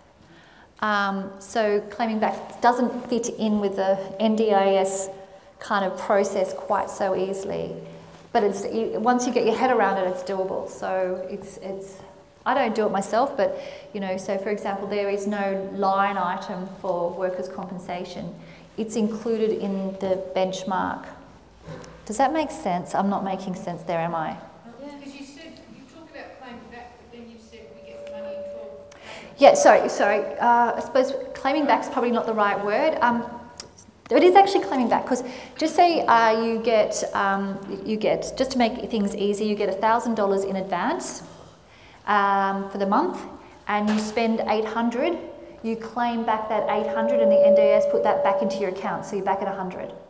Um, so claiming back doesn't fit in with the N D I S kind of process quite so easily. But it's, once you get your head around it, it's doable. So it's, it's, I don't do it myself, but, you know, so for example, there is no line item for workers' compensation. It's included in the benchmark. Does that make sense? I'm not making sense there, am I? Because you said, you talk about claiming back, but then you said we get the money in twelve. Yeah, sorry, sorry. Uh, I suppose claiming back is probably not the right word. Um, it is actually claiming back, because just say uh, you get, um, you get, just to make things easy, you get one thousand dollars in advance um, for the month, and you spend eight hundred dollars, you claim back that eight hundred dollars, and the N D I S put that back into your account, so you're back at one hundred dollars.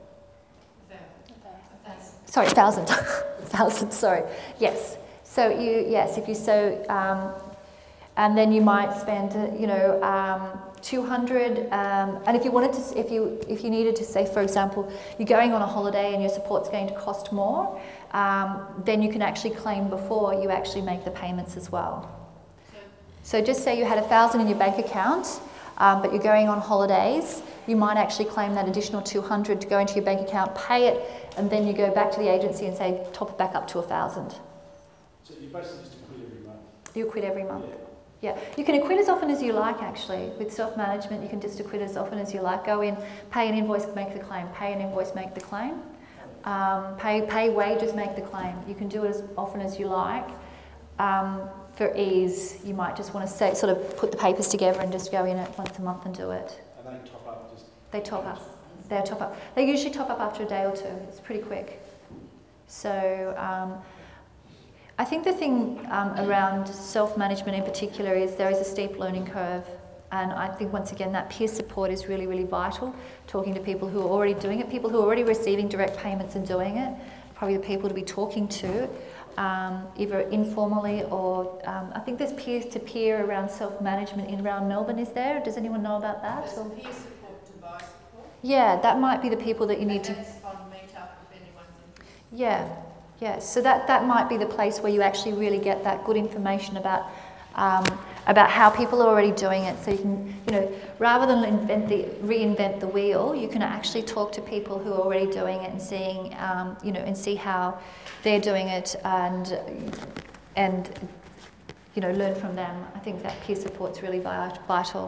Sorry, thousand, thousand. Sorry. Yes. So you, yes, if you so, um, and then you might spend, you know, um, two hundred. Um, and if you wanted to, if you, if you needed to say, for example, you're going on a holiday and your support's going to cost more, um, then you can actually claim before you actually make the payments as well. So just say you had a thousand in your bank account, um, but you're going on holidays, you might actually claim that additional two hundred to go into your bank account, pay it, and then you go back to the agency and say, top it back up to a thousand. So you basically just quit every month? You quit every month. Yeah. Yeah. You can acquit as often as you like, actually. With self-management, you can just acquit as often as you like. Go in, pay an invoice, make the claim. Pay an invoice, make the claim. Um, pay, pay wages, make the claim. You can do it as often as you like. Um, for ease, you might just want to say, sort of put the papers together and just go in it once a month and do it. And they top up just... They top up. They top up. They usually top up after a day or two. It's pretty quick. So um, I think the thing um, around self-management in particular is there is a steep learning curve. And I think once again that peer support is really, really vital. Talking to people who are already doing it, people who are already receiving direct payments and doing it, probably the people to be talking to, um, either informally or um, I think there's peer-to-peer around self-management in around Melbourne, is there? Does anyone know about that? There's or? peer support to buy support. Yeah, that might be the people that you need to... And that's on Meetup if anyone's interested. Yeah, yeah. So that, that might be the place where you actually really get that good information about um, about how people are already doing it. So you can, you know, rather than invent the, reinvent the wheel, you can actually talk to people who are already doing it and seeing, um, you know, and see how they're doing it and and you know, learn from them. I think that peer support's really vital.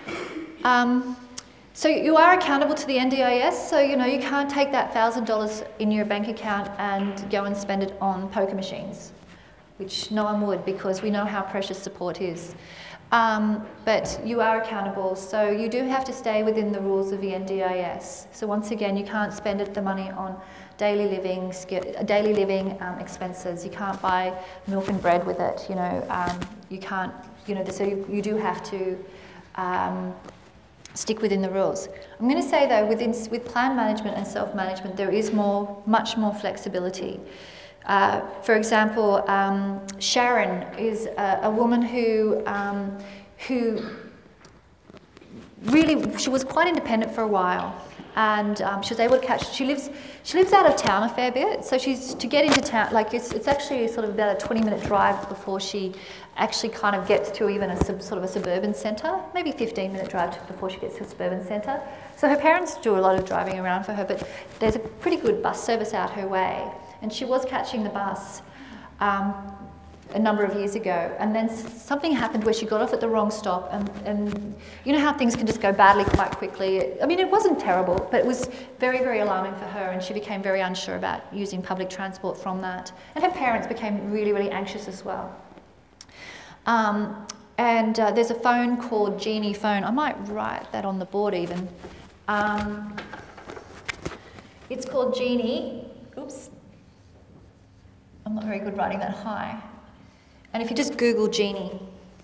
Um, So you are accountable to the N D I S, so you know you can't take that one thousand dollars in your bank account and go and spend it on poker machines, which no one would because we know how precious support is. Um, but you are accountable, so you do have to stay within the rules of the N D I S. So once again, you can't spend it, the money on daily living, daily living um, expenses. You can't buy milk and bread with it. You know, um, you can't. You know, so you, you do have to. Um, stick within the rules. I'm going to say though, within, with plan management and self-management, there is more, much more flexibility. Uh, for example, um, Sharon is a, a woman who, um, who really, she was quite independent for a while, and um, she was able to catch. She lives she lives out of town a fair bit, so she's to get into town. Like it's it's actually sort of about a twenty minute drive before she actually kind of gets to even a sub, sort of a suburban centre. Maybe fifteen minute drive to, before she gets to a suburban centre. So her parents do a lot of driving around for her, but there's a pretty good bus service out her way, and she was catching the bus Um, a number of years ago, and then something happened where she got off at the wrong stop, and, and you know how things can just go badly quite quickly. I mean, it wasn't terrible, but it was very, very alarming for her, and she became very unsure about using public transport from that. And her parents became really, really anxious as well. Um, and uh, there's a phone called Genie Phone. I might write that on the board even. Um, it's called Genie. Oops. I'm not very good writing that high. And if you just Google Genie,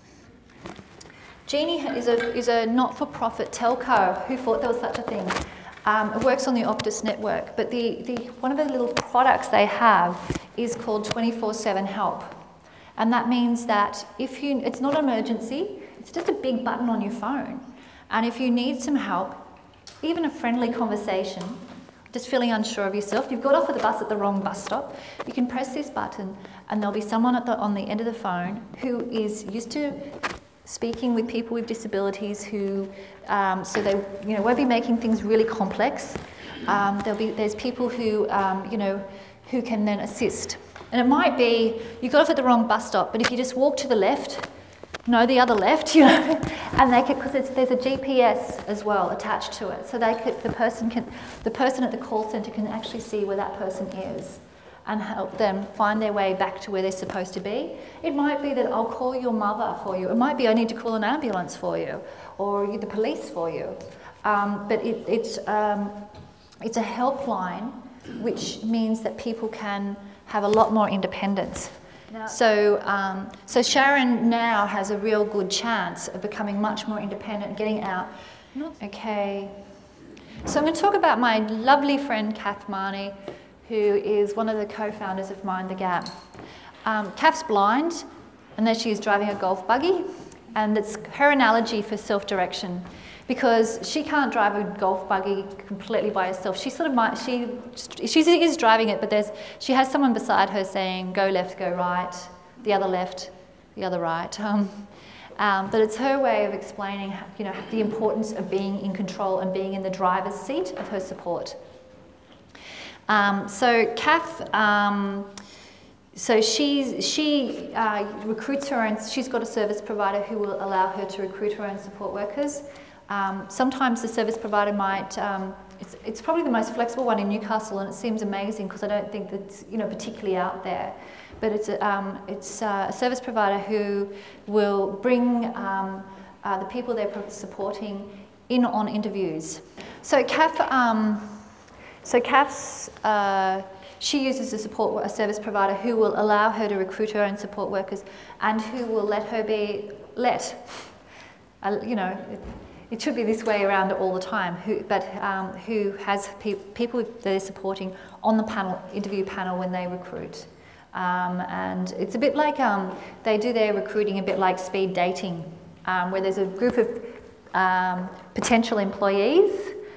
Genie is a, is a not-for-profit telco. Who thought there was such a thing? Um, it works on the Optus network, but the, the, one of the little products they have is called twenty-four seven help. And that means that if you, it's not an emergency, it's just a big button on your phone. And if you need some help, even a friendly conversation, just feeling unsure of yourself, you've got off at the bus at the wrong bus stop, you can press this button and there'll be someone at the, on the end of the phone who is used to speaking with people with disabilities who, um, so they you know, won't be making things really complex. Um, there'll be, there's people who, um, you know, who can then assist. And it might be, you got off at the wrong bus stop, but if you just walk to the left, no, the other left, you know, and they could, because there's a G P S as well attached to it, so they could, the person can, the person at the call centre can actually see where that person is and help them find their way back to where they're supposed to be. It might be that I'll call your mother for you. It might be I need to call an ambulance for you, or the police for you. Um, but it, it's um, it's a helpline, which means that people can have a lot more independence. Now, so, um, so Sharon now has a real good chance of becoming much more independent, getting out. Okay. So I'm going to talk about my lovely friend Kath Marnie, who is one of the co-founders of Mind the Gap. Um, Kath's blind, and there she is driving a golf buggy, and it's her analogy for self-direction, because she can't drive a golf buggy completely by herself. She sort of might, she, she is driving it, but there's, she has someone beside her saying, go left, go right, the other left, the other right. Um, um, but it's her way of explaining, you know, the importance of being in control and being in the driver's seat of her support. Um, so Kath, um, so she's, she uh, recruits her own, she's got a service provider who will allow her to recruit her own support workers. Um, sometimes the service provider might, um, it's, it's probably the most flexible one in Newcastle, and it seems amazing because I don't think that's, you know, particularly out there. But it's a, um, it's a service provider who will bring um, uh, the people they're supporting in on interviews. So Kath, um, so Kath's, uh, she uses a support a service provider who will allow her to recruit her own support workers, and who will let her be let, uh, you know. It, It should be this way around all the time, who, but um, who has pe people that they're supporting on the panel, interview panel when they recruit. Um, and it's a bit like, um, they do their recruiting a bit like speed dating, um, where there's a group of um, potential employees,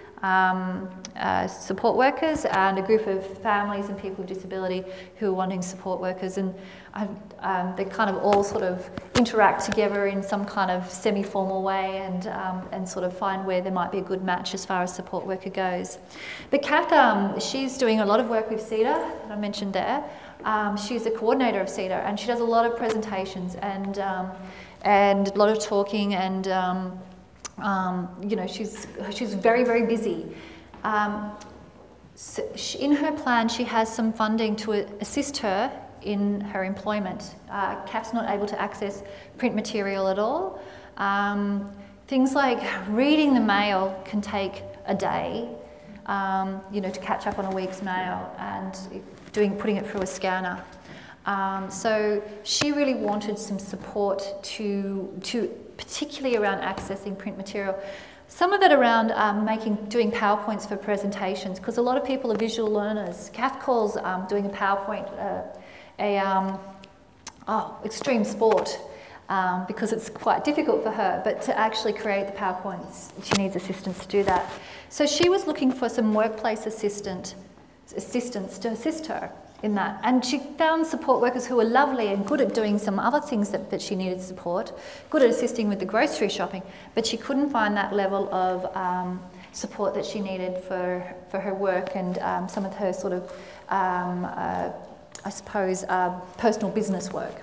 um, uh, support workers, and a group of families and people with disability who are wanting support workers. And um, they kind of all sort of interact together in some kind of semi-formal way, and, um, and sort of find where there might be a good match as far as support worker goes. But Kath, um, she's doing a lot of work with CEDAR, that I mentioned there. Um, she's a coordinator of CEDAR, and she does a lot of presentations and, um, and a lot of talking, and um, um, you know, she's, she's very, very busy. Um, so she, in her plan, she has some funding to assist her in her employment. Uh, Kath's not able to access print material at all. Um, things like reading the mail can take a day, um, you know, to catch up on a week's mail, and doing, putting it through a scanner. Um, so she really wanted some support to, to particularly around accessing print material. Some of it around um, making, doing PowerPoints for presentations, because a lot of people are visual learners. Kath calls um, doing a PowerPoint uh, a um, oh, extreme sport. um, because it's quite difficult for her, but to actually create the PowerPoints, she needs assistance to do that. So she was looking for some workplace assistant, assistants to assist her in that. And she found support workers who were lovely and good at doing some other things that, that she needed support, good at assisting with the grocery shopping, but she couldn't find that level of um, support that she needed for, for her work and um, some of her sort of, um, uh, I suppose, uh, personal business work.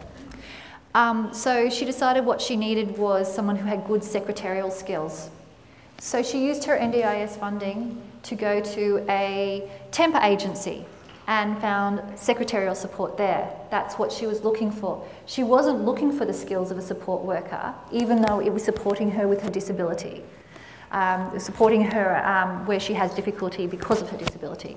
Um, so she decided what she needed was someone who had good secretarial skills. So she used her N D I S funding to go to a temp agency and found secretarial support there. That's what she was looking for. She wasn't looking for the skills of a support worker, even though it was supporting her with her disability, um, supporting her um, where she has difficulty because of her disability.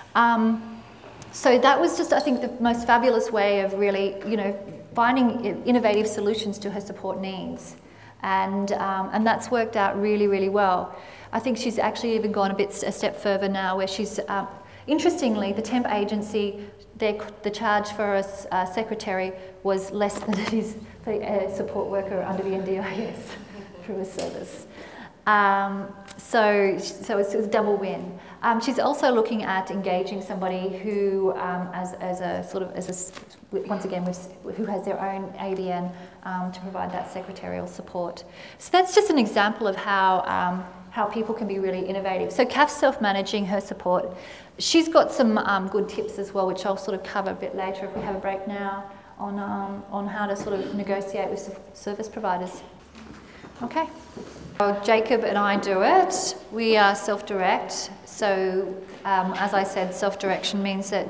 Um, so that was just, I think, the most fabulous way of really, you know, finding innovative solutions to her support needs. And, um, and that's worked out really, really well. I think she's actually even gone a bit a step further now, where she's, um, interestingly, the temp agency, their, the charge for a uh, secretary was less than it is for a support worker under the N D I S through a service. Um, so, so it's, it's a double win. Um, she's also looking at engaging somebody who, um, as, as a sort of, as a, once again, with, who has their own A B N um, to provide that secretarial support. So that's just an example of how, um, how people can be really innovative. So Kath's self-managing her support. She's got some um, good tips as well, which I'll sort of cover a bit later if we have a break now, on, um, on how to sort of negotiate with service providers. Okay. So Jacob and I do it. We are self-direct. So um, as I said, self-direction means that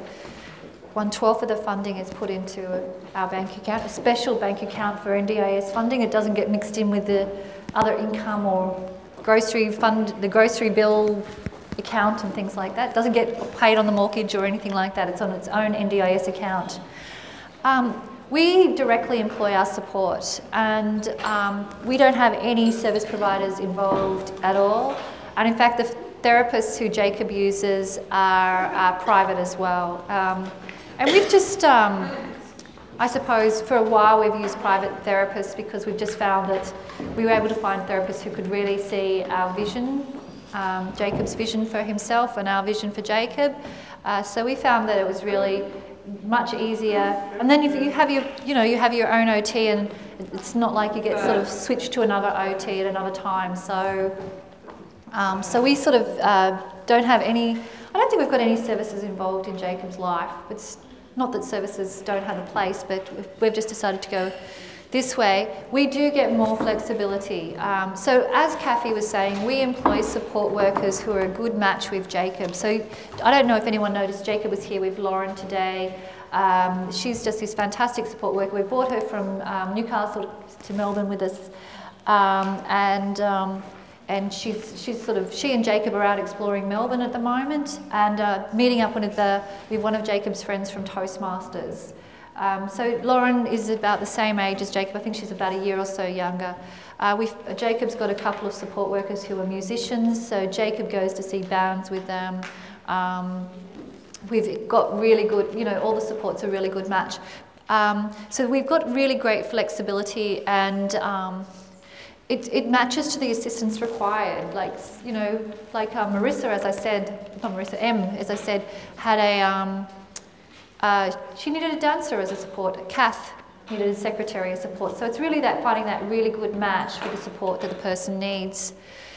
one twelfth of the funding is put into our bank account, a special bank account for N D I S funding. It doesn't get mixed in with the other income or grocery fund, the grocery bill account and things like that. It doesn't get paid on the mortgage or anything like that. It's on its own N D I S account. Um, we directly employ our support, and um, we don't have any service providers involved at all. And in fact, the therapists who Jacob uses are, are private as well. Um, and we've just, um, I suppose, for a while we've used private therapists because we've just found that we were able to find therapists who could really see our vision, um, Jacob's vision for himself and our vision for Jacob. Uh, so we found that it was really much easier. And then if you have your, you know, you have your own O T, and it's not like you get sort of switched to another O T at another time. So, um, so we sort of uh, don't have any. I don't think we've got any services involved in Jacob's life. It's not that services don't have a place, but we've just decided to go this way. We do get more flexibility. Um, so as Kathy was saying, we employ support workers who are a good match with Jacob. So I don't know if anyone noticed, Jacob was here with Lauren today. Um, she's just this fantastic support worker. We brought her from um, Newcastle to Melbourne with us, um, and um, and she's she's sort of she and Jacob are out exploring Melbourne at the moment, and uh, meeting up with the with one of Jacob's friends from Toastmasters. Um, so Lauren is about the same age as Jacob. I think she's about a year or so younger. Uh, we've, uh, Jacob's got a couple of support workers who are musicians, so Jacob goes to see bands with them. Um, we've got really good, you know, all the support's a really good match. Um, so we've got really great flexibility, and um, it, it matches to the assistance required. Like, you know, like uh, Marissa, as I said, not Marissa, M, as I said, had a... Um, Uh, she needed a dancer as a support. Kath needed a secretary as support. So it's really that finding that really good match for the support that the person needs.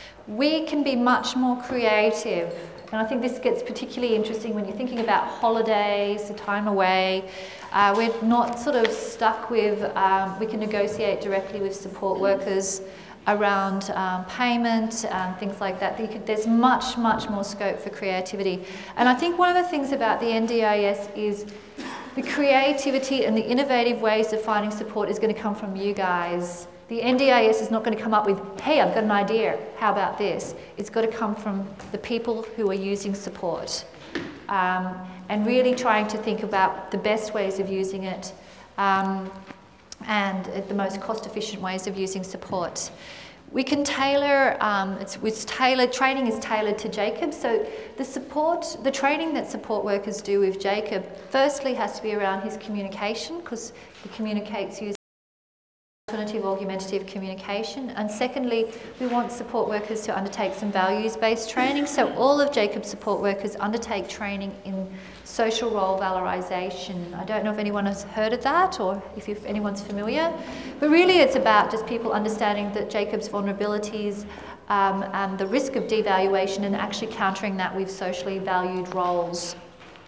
We can be much more creative, and I think this gets particularly interesting when you're thinking about holidays, the time away. Uh, we're not sort of stuck with, um, we can negotiate directly with support workers around um, payment and things like that. You could, there's much, much more scope for creativity. And I think one of the things about the N D I S is the creativity and the innovative ways of finding support is going to come from you guys. The N D I S is not going to come up with, hey, I've got an idea, how about this? It's got to come from the people who are using support, um, and really trying to think about the best ways of using it, um, and the most cost-efficient ways of using support. We can tailor, um, it's, it's tailored, training is tailored to Jacob, so the support, the training that support workers do with Jacob, firstly has to be around his communication, because he communicates using alternative augmentative communication, and secondly, we want support workers to undertake some values-based training. So all of Jacob's support workers undertake training in social role valorisation. I don't know if anyone has heard of that or if, if anyone's familiar, but really it's about just people understanding that Jacob's vulnerabilities um, and the risk of devaluation, and actually countering that with socially valued roles.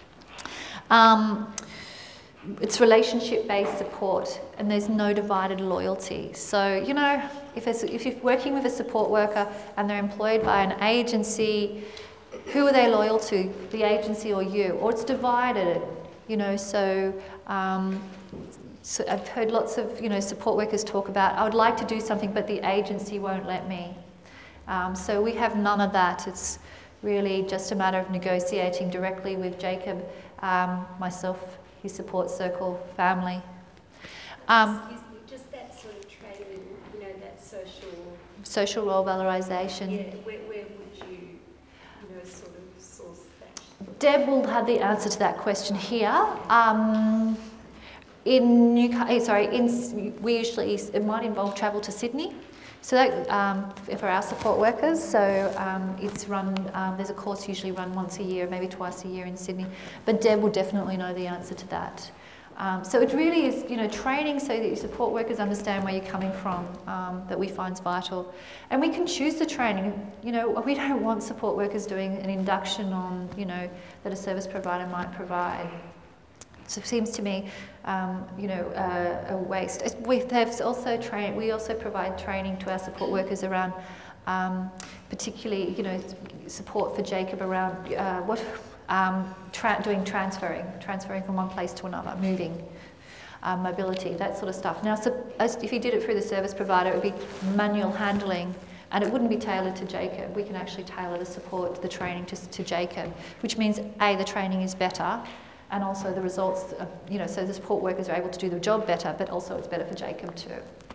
Um, It's relationship-based support, and there's no divided loyalty. So, you know, if, it's, if you're working with a support worker and they're employed by an agency, who are they loyal to, the agency or you? Or it's divided, you know, so, um, so I've heard lots of, you know, support workers talk about, I would like to do something, but the agency won't let me. Um, so we have none of that. It's really just a matter of negotiating directly with Jacob, um, myself, his support circle, family. Um, Excuse me, just that sort of training, you know, that social... Social role valorisation. Yeah, where, where would you, you know, sort of source that? Deb will have the answer to that question here. Um, in Newcastle, sorry, in, we usually, it might involve travel to Sydney. So that, um, for our support workers, so um, it's run, um, there's a course usually run once a year, maybe twice a year in Sydney, but Deb will definitely know the answer to that. Um, so it really is, you know, training so that your support workers understand where you're coming from, um, that we find vital. And we can choose the training. You know, we don't want support workers doing an induction on, you know, that a service provider might provide. So it seems to me, um, you know, uh, a waste. We have also train. We also provide training to our support workers around, um, particularly, you know, support for Jacob around uh, what um, tra doing transferring, transferring from one place to another, moving, um, mobility, that sort of stuff. Now, so as if you did it through the service provider, it would be manual handling, and it wouldn't be tailored to Jacob. We can actually tailor the support, the training to, to Jacob, which means A, the training is better, and also the results, of, you know, so the support workers are able to do the job better, but also it's better for Jacob too.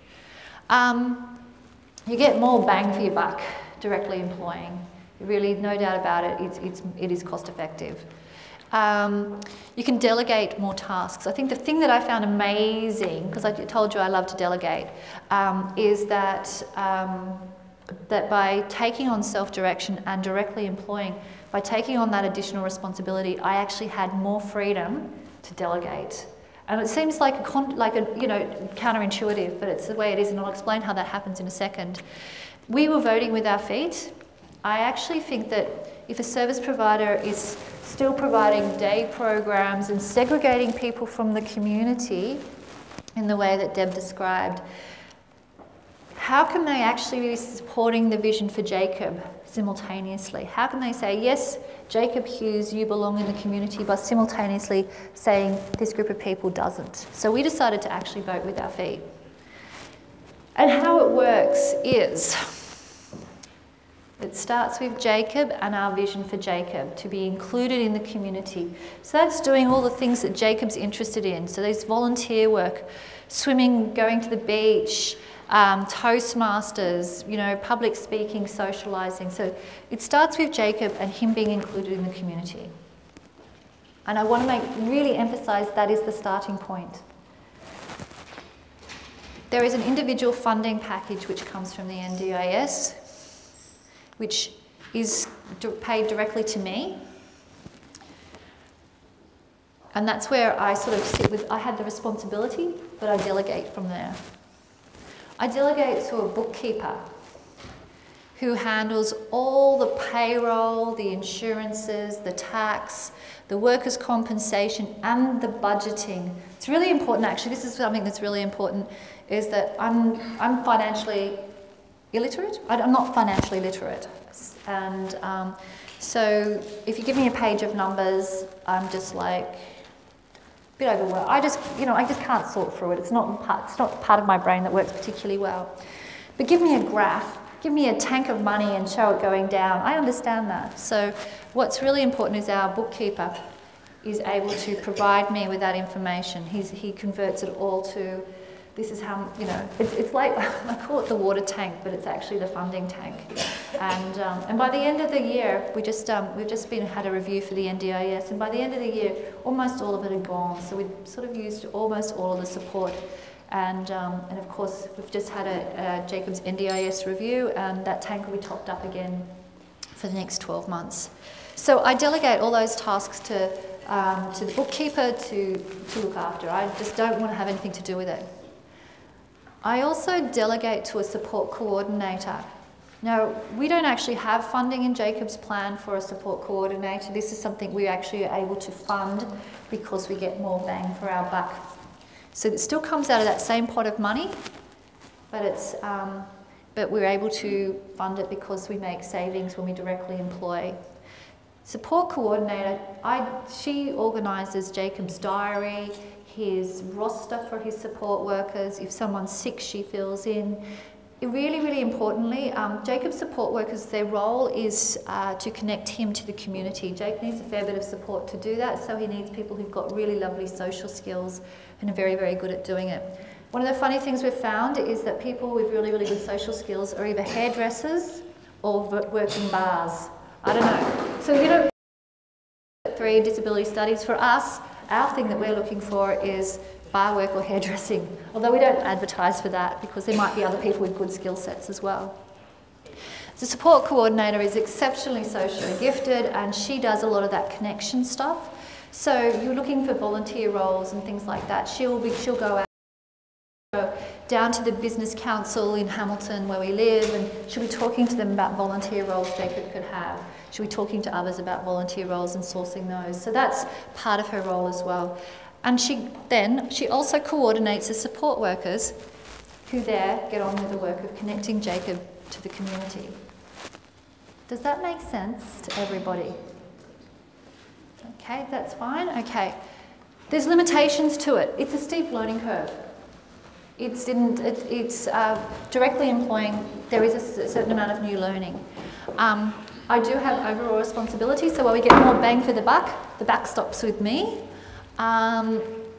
Um, you get more bang for your buck directly employing. Really, no doubt about it, it's, it's, it is cost effective. Um, you can delegate more tasks. I think the thing that I found amazing, because I told you I love to delegate, um, is that, um, that by taking on self-direction and directly employing, by taking on that additional responsibility, I actually had more freedom to delegate. And it seems like a, con like a you know, counterintuitive, but it's the way it is, and I'll explain how that happens in a second. We were voting with our feet. I actually think that if a service provider is still providing day programs and segregating people from the community in the way that Deb described, how can they actually be supporting the vision for Jacob simultaneously? How can they say, yes, Jacob Hughes, you belong in the community, but simultaneously saying this group of people doesn't? So we decided to actually vote with our feet. And how it works is, it starts with Jacob and our vision for Jacob to be included in the community. So that's doing all the things that Jacob's interested in. So there's volunteer work, swimming, going to the beach, um, Toastmasters, you know, public speaking, socialising. So it starts with Jacob and him being included in the community. And I want to make, really emphasise that is the starting point. There is an individual funding package which comes from the N D I S, which is paid directly to me. And that's where I sort of sit with, I had the responsibility, but I delegate from there. I delegate to a bookkeeper who handles all the payroll, the insurances, the tax, the workers' compensation, and the budgeting. It's really important, actually, this is something that's really important, is that I'm, I'm financially illiterate. I'm not financially literate. And um, so if you give me a page of numbers, I'm just like a bit overwhelmed. I just, you know, I just can't sort through it. It's not part, it's not part of my brain that works particularly well. But give me a graph, give me a tank of money and show it going down. I understand that. So what's really important is our bookkeeper is able to provide me with that information. He's, he converts it all to, this is how, you know, it's, it's like, I call it the water tank, but it's actually the funding tank. And, um, and by the end of the year, we just, um, we've just been, had a review for the N D I S, and by the end of the year, almost all of it had gone. So we'd sort of used almost all of the support. And, um, and of course, we've just had a, a Jacob's N D I S review, and that tank will be topped up again for the next twelve months. So I delegate all those tasks to, um, to the bookkeeper to, to look after. I just don't want to have anything to do with it. I also delegate to a support coordinator. Now, we don't actually have funding in Jacob's plan for a support coordinator. This is something we actually are able to fund because we get more bang for our buck. So it still comes out of that same pot of money, but it's um, but we're able to fund it because we make savings when we directly employ. Support coordinator, I, she organises Jacob's diary, his roster for his support workers. If someone's sick, she fills in. Really, really importantly, um, Jacob's support workers, their role is uh, to connect him to the community. Jake needs a fair bit of support to do that, so he needs people who've got really lovely social skills and are very, very good at doing it. One of the funny things we've found is that people with really, really good social skills are either hairdressers or work in bars. I don't know. So you know, three disability studies for us, our thing that we're looking for is bar work or hairdressing, although we don't advertise for that because there might be other people with good skill sets as well. The support coordinator is exceptionally socially gifted, and she does a lot of that connection stuff. So you're looking for volunteer roles and things like that. She'll be, she'll go out go down to the business council in Hamilton where we live, and she'll be talking to them about volunteer roles Jacob could have. She'll be talking to others about volunteer roles and sourcing those. So that's part of her role as well. And she then, she also coordinates the support workers who there get on with the work of connecting Jacob to the community. Does that make sense to everybody? Okay, that's fine. Okay. There's limitations to it. It's a steep learning curve. It's, didn't, it, it's uh, directly employing, there is a certain amount of new learning. Um, I do have overall responsibility, so while we get more bang for the buck, the buck stops with me. Um,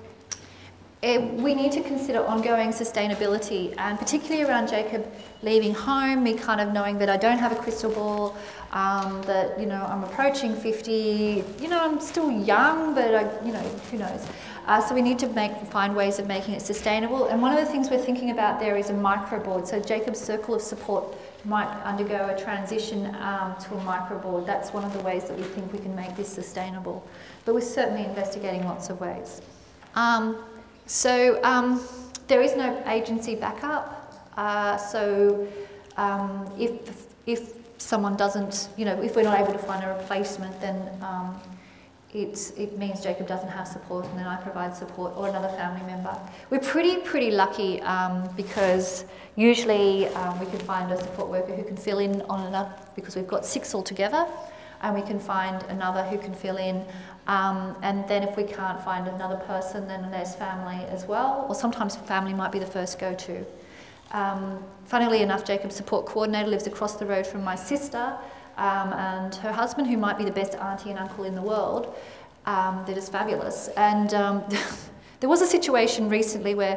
it, we need to consider ongoing sustainability, and particularly around Jacob leaving home, me kind of knowing that I don't have a crystal ball, um, that, you know, I'm approaching fifty, you know, I'm still young, but I, you know, who knows. Uh, so we need to make, find ways of making it sustainable, and one of the things we're thinking about there is a microboard. So Jacob's circle of support might undergo a transition um, to a microboard. That's one of the ways that we think we can make this sustainable. But we're certainly investigating lots of ways. Um, so um, there is no agency backup. Uh, so um, if, if someone doesn't, you know, if we're not able to find a replacement, then um, It, it means Jacob doesn't have support, and then I provide support, or another family member. We're pretty, pretty lucky um, because usually um, we can find a support worker who can fill in on another, because we've got six altogether, and we can find another who can fill in. Um, and then if we can't find another person, then there's family as well, or sometimes family might be the first go-to. Um, funnily enough, Jacob's support coordinator lives across the road from my sister, Um, and her husband, who might be the best auntie and uncle in the world. Um, they're just fabulous. And um, there was a situation recently where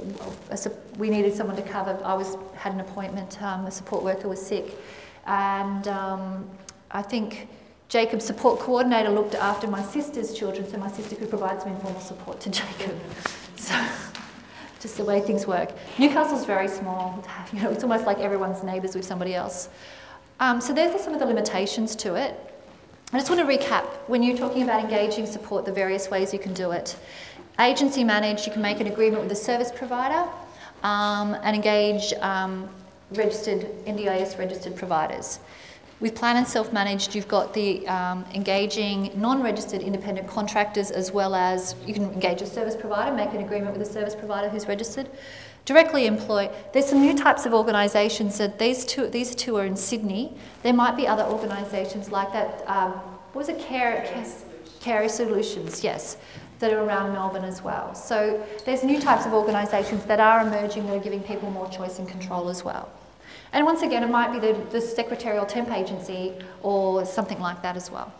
we needed someone to cover. I was had an appointment, um, a support worker was sick, and um, I think Jacob's support coordinator looked after my sister's children, so my sister could provide some informal support to Jacob. So just the way things work. Newcastle's very small. You know, it's almost like everyone's neighbours with somebody else. Um, so those are some of the limitations to it. I just want to recap. When you're talking about engaging support, the various ways you can do it. Agency managed, you can make an agreement with a service provider um, and engage um, registered, N D I S registered providers. With plan and self-managed, you've got the um, engaging non-registered independent contractors, as well as you can engage a service provider, make an agreement with a service provider who's registered. Directly employ. There's some new types of organisations that these two, these two are in Sydney. There might be other organisations like that. Um, what was it? Care, Care Solutions, yes, that are around Melbourne as well. So there's new types of organisations that are emerging that are giving people more choice and control as well. And once again, it might be the, the secretarial temp agency or something like that as well.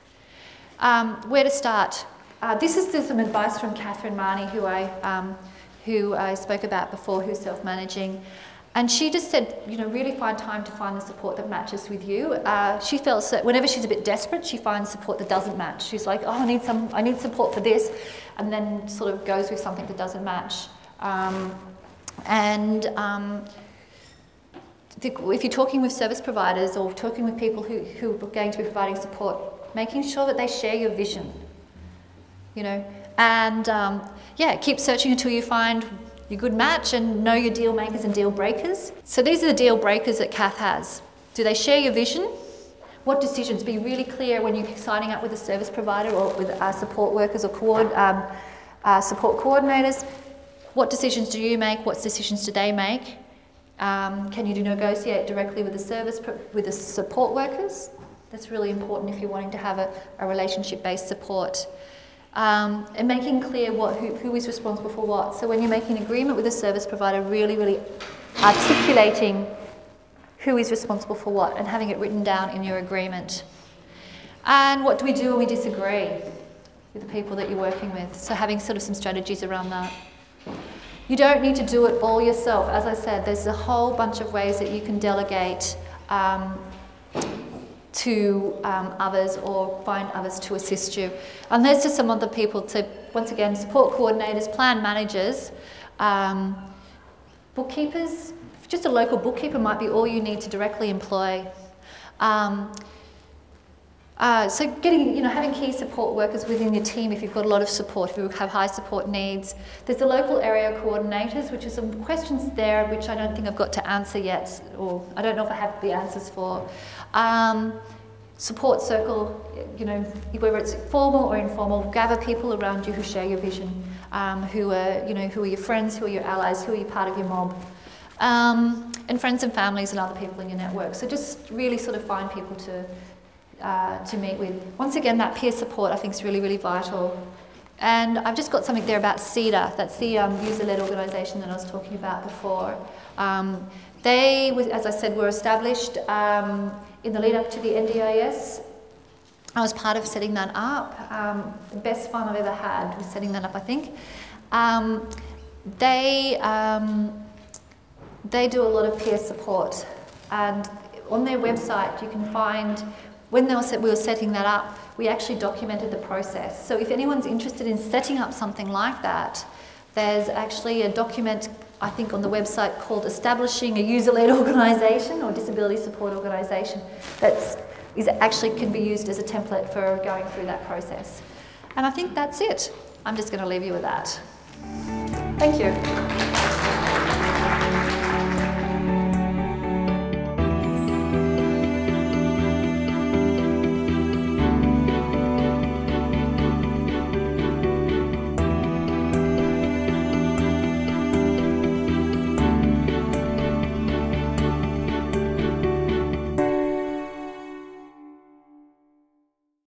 Um, where to start? Uh, this is some advice from Catherine Marnie, who I um, who I spoke about before, who's self-managing. And she just said, you know, really find time to find the support that matches with you. Uh, she feels that whenever she's a bit desperate, she finds support that doesn't match. She's like, oh, I need some, I need support for this, and then sort of goes with something that doesn't match. Um, and um, if you're talking with service providers or talking with people who, who are going to be providing support, making sure that they share your vision, you know, and um, yeah, keep searching until you find your good match and know your deal makers and deal breakers. So these are the deal breakers that Kath has. Do they share your vision? What decisions? Be really clear when you're signing up with a service provider or with uh, support workers or coord um, uh, support coordinators. What decisions do you make? What decisions do they make? Um, can you negotiate directly with the service with the support workers? That's really important if you're wanting to have a, a relationship-based support. Um, and making clear what who, who is responsible for what. So when you're making an agreement with a service provider, really, really articulating who is responsible for what and having it written down in your agreement. And what do we do when we disagree with the people that you're working with? So having sort of some strategies around that. You don't need to do it all yourself. As I said, there's a whole bunch of ways that you can delegate um, to um, others or find others to assist you. And there's just some other people to, once again, support coordinators, plan managers, um, bookkeepers. Just a local bookkeeper might be all you need to directly employ. Um, uh, so getting, you know, having key support workers within your team if you've got a lot of support, if you have high support needs. There's the local area coordinators, which are some questions there which I don't think I've got to answer yet, or I don't know if I have the answers for. Um, support circle, you know, whether it's formal or informal, gather people around you who share your vision, um, who are, you know, who are your friends, who are your allies, who are you part of your mob. Um, and friends and families and other people in your network. So just really sort of find people to uh, to meet with. Once again, that peer support I think is really, really vital. And I've just got something there about CEDA. That's the um, user-led organisation that I was talking about before. Um, they, as I said, were established um, in the lead up to the N D I S. I was part of setting that up. Um, the best fun I've ever had was setting that up, I think. Um, they. Um, They do a lot of peer support, and on their website you can find, when they were set, we were setting that up, we actually documented the process. So if anyone's interested in setting up something like that, there's actually a document, I think, on the website called Establishing a User-Led Organisation or Disability Support Organisation that is actually can be used as a template for going through that process. And I think that's it. I'm just going to leave you with that. Thank you.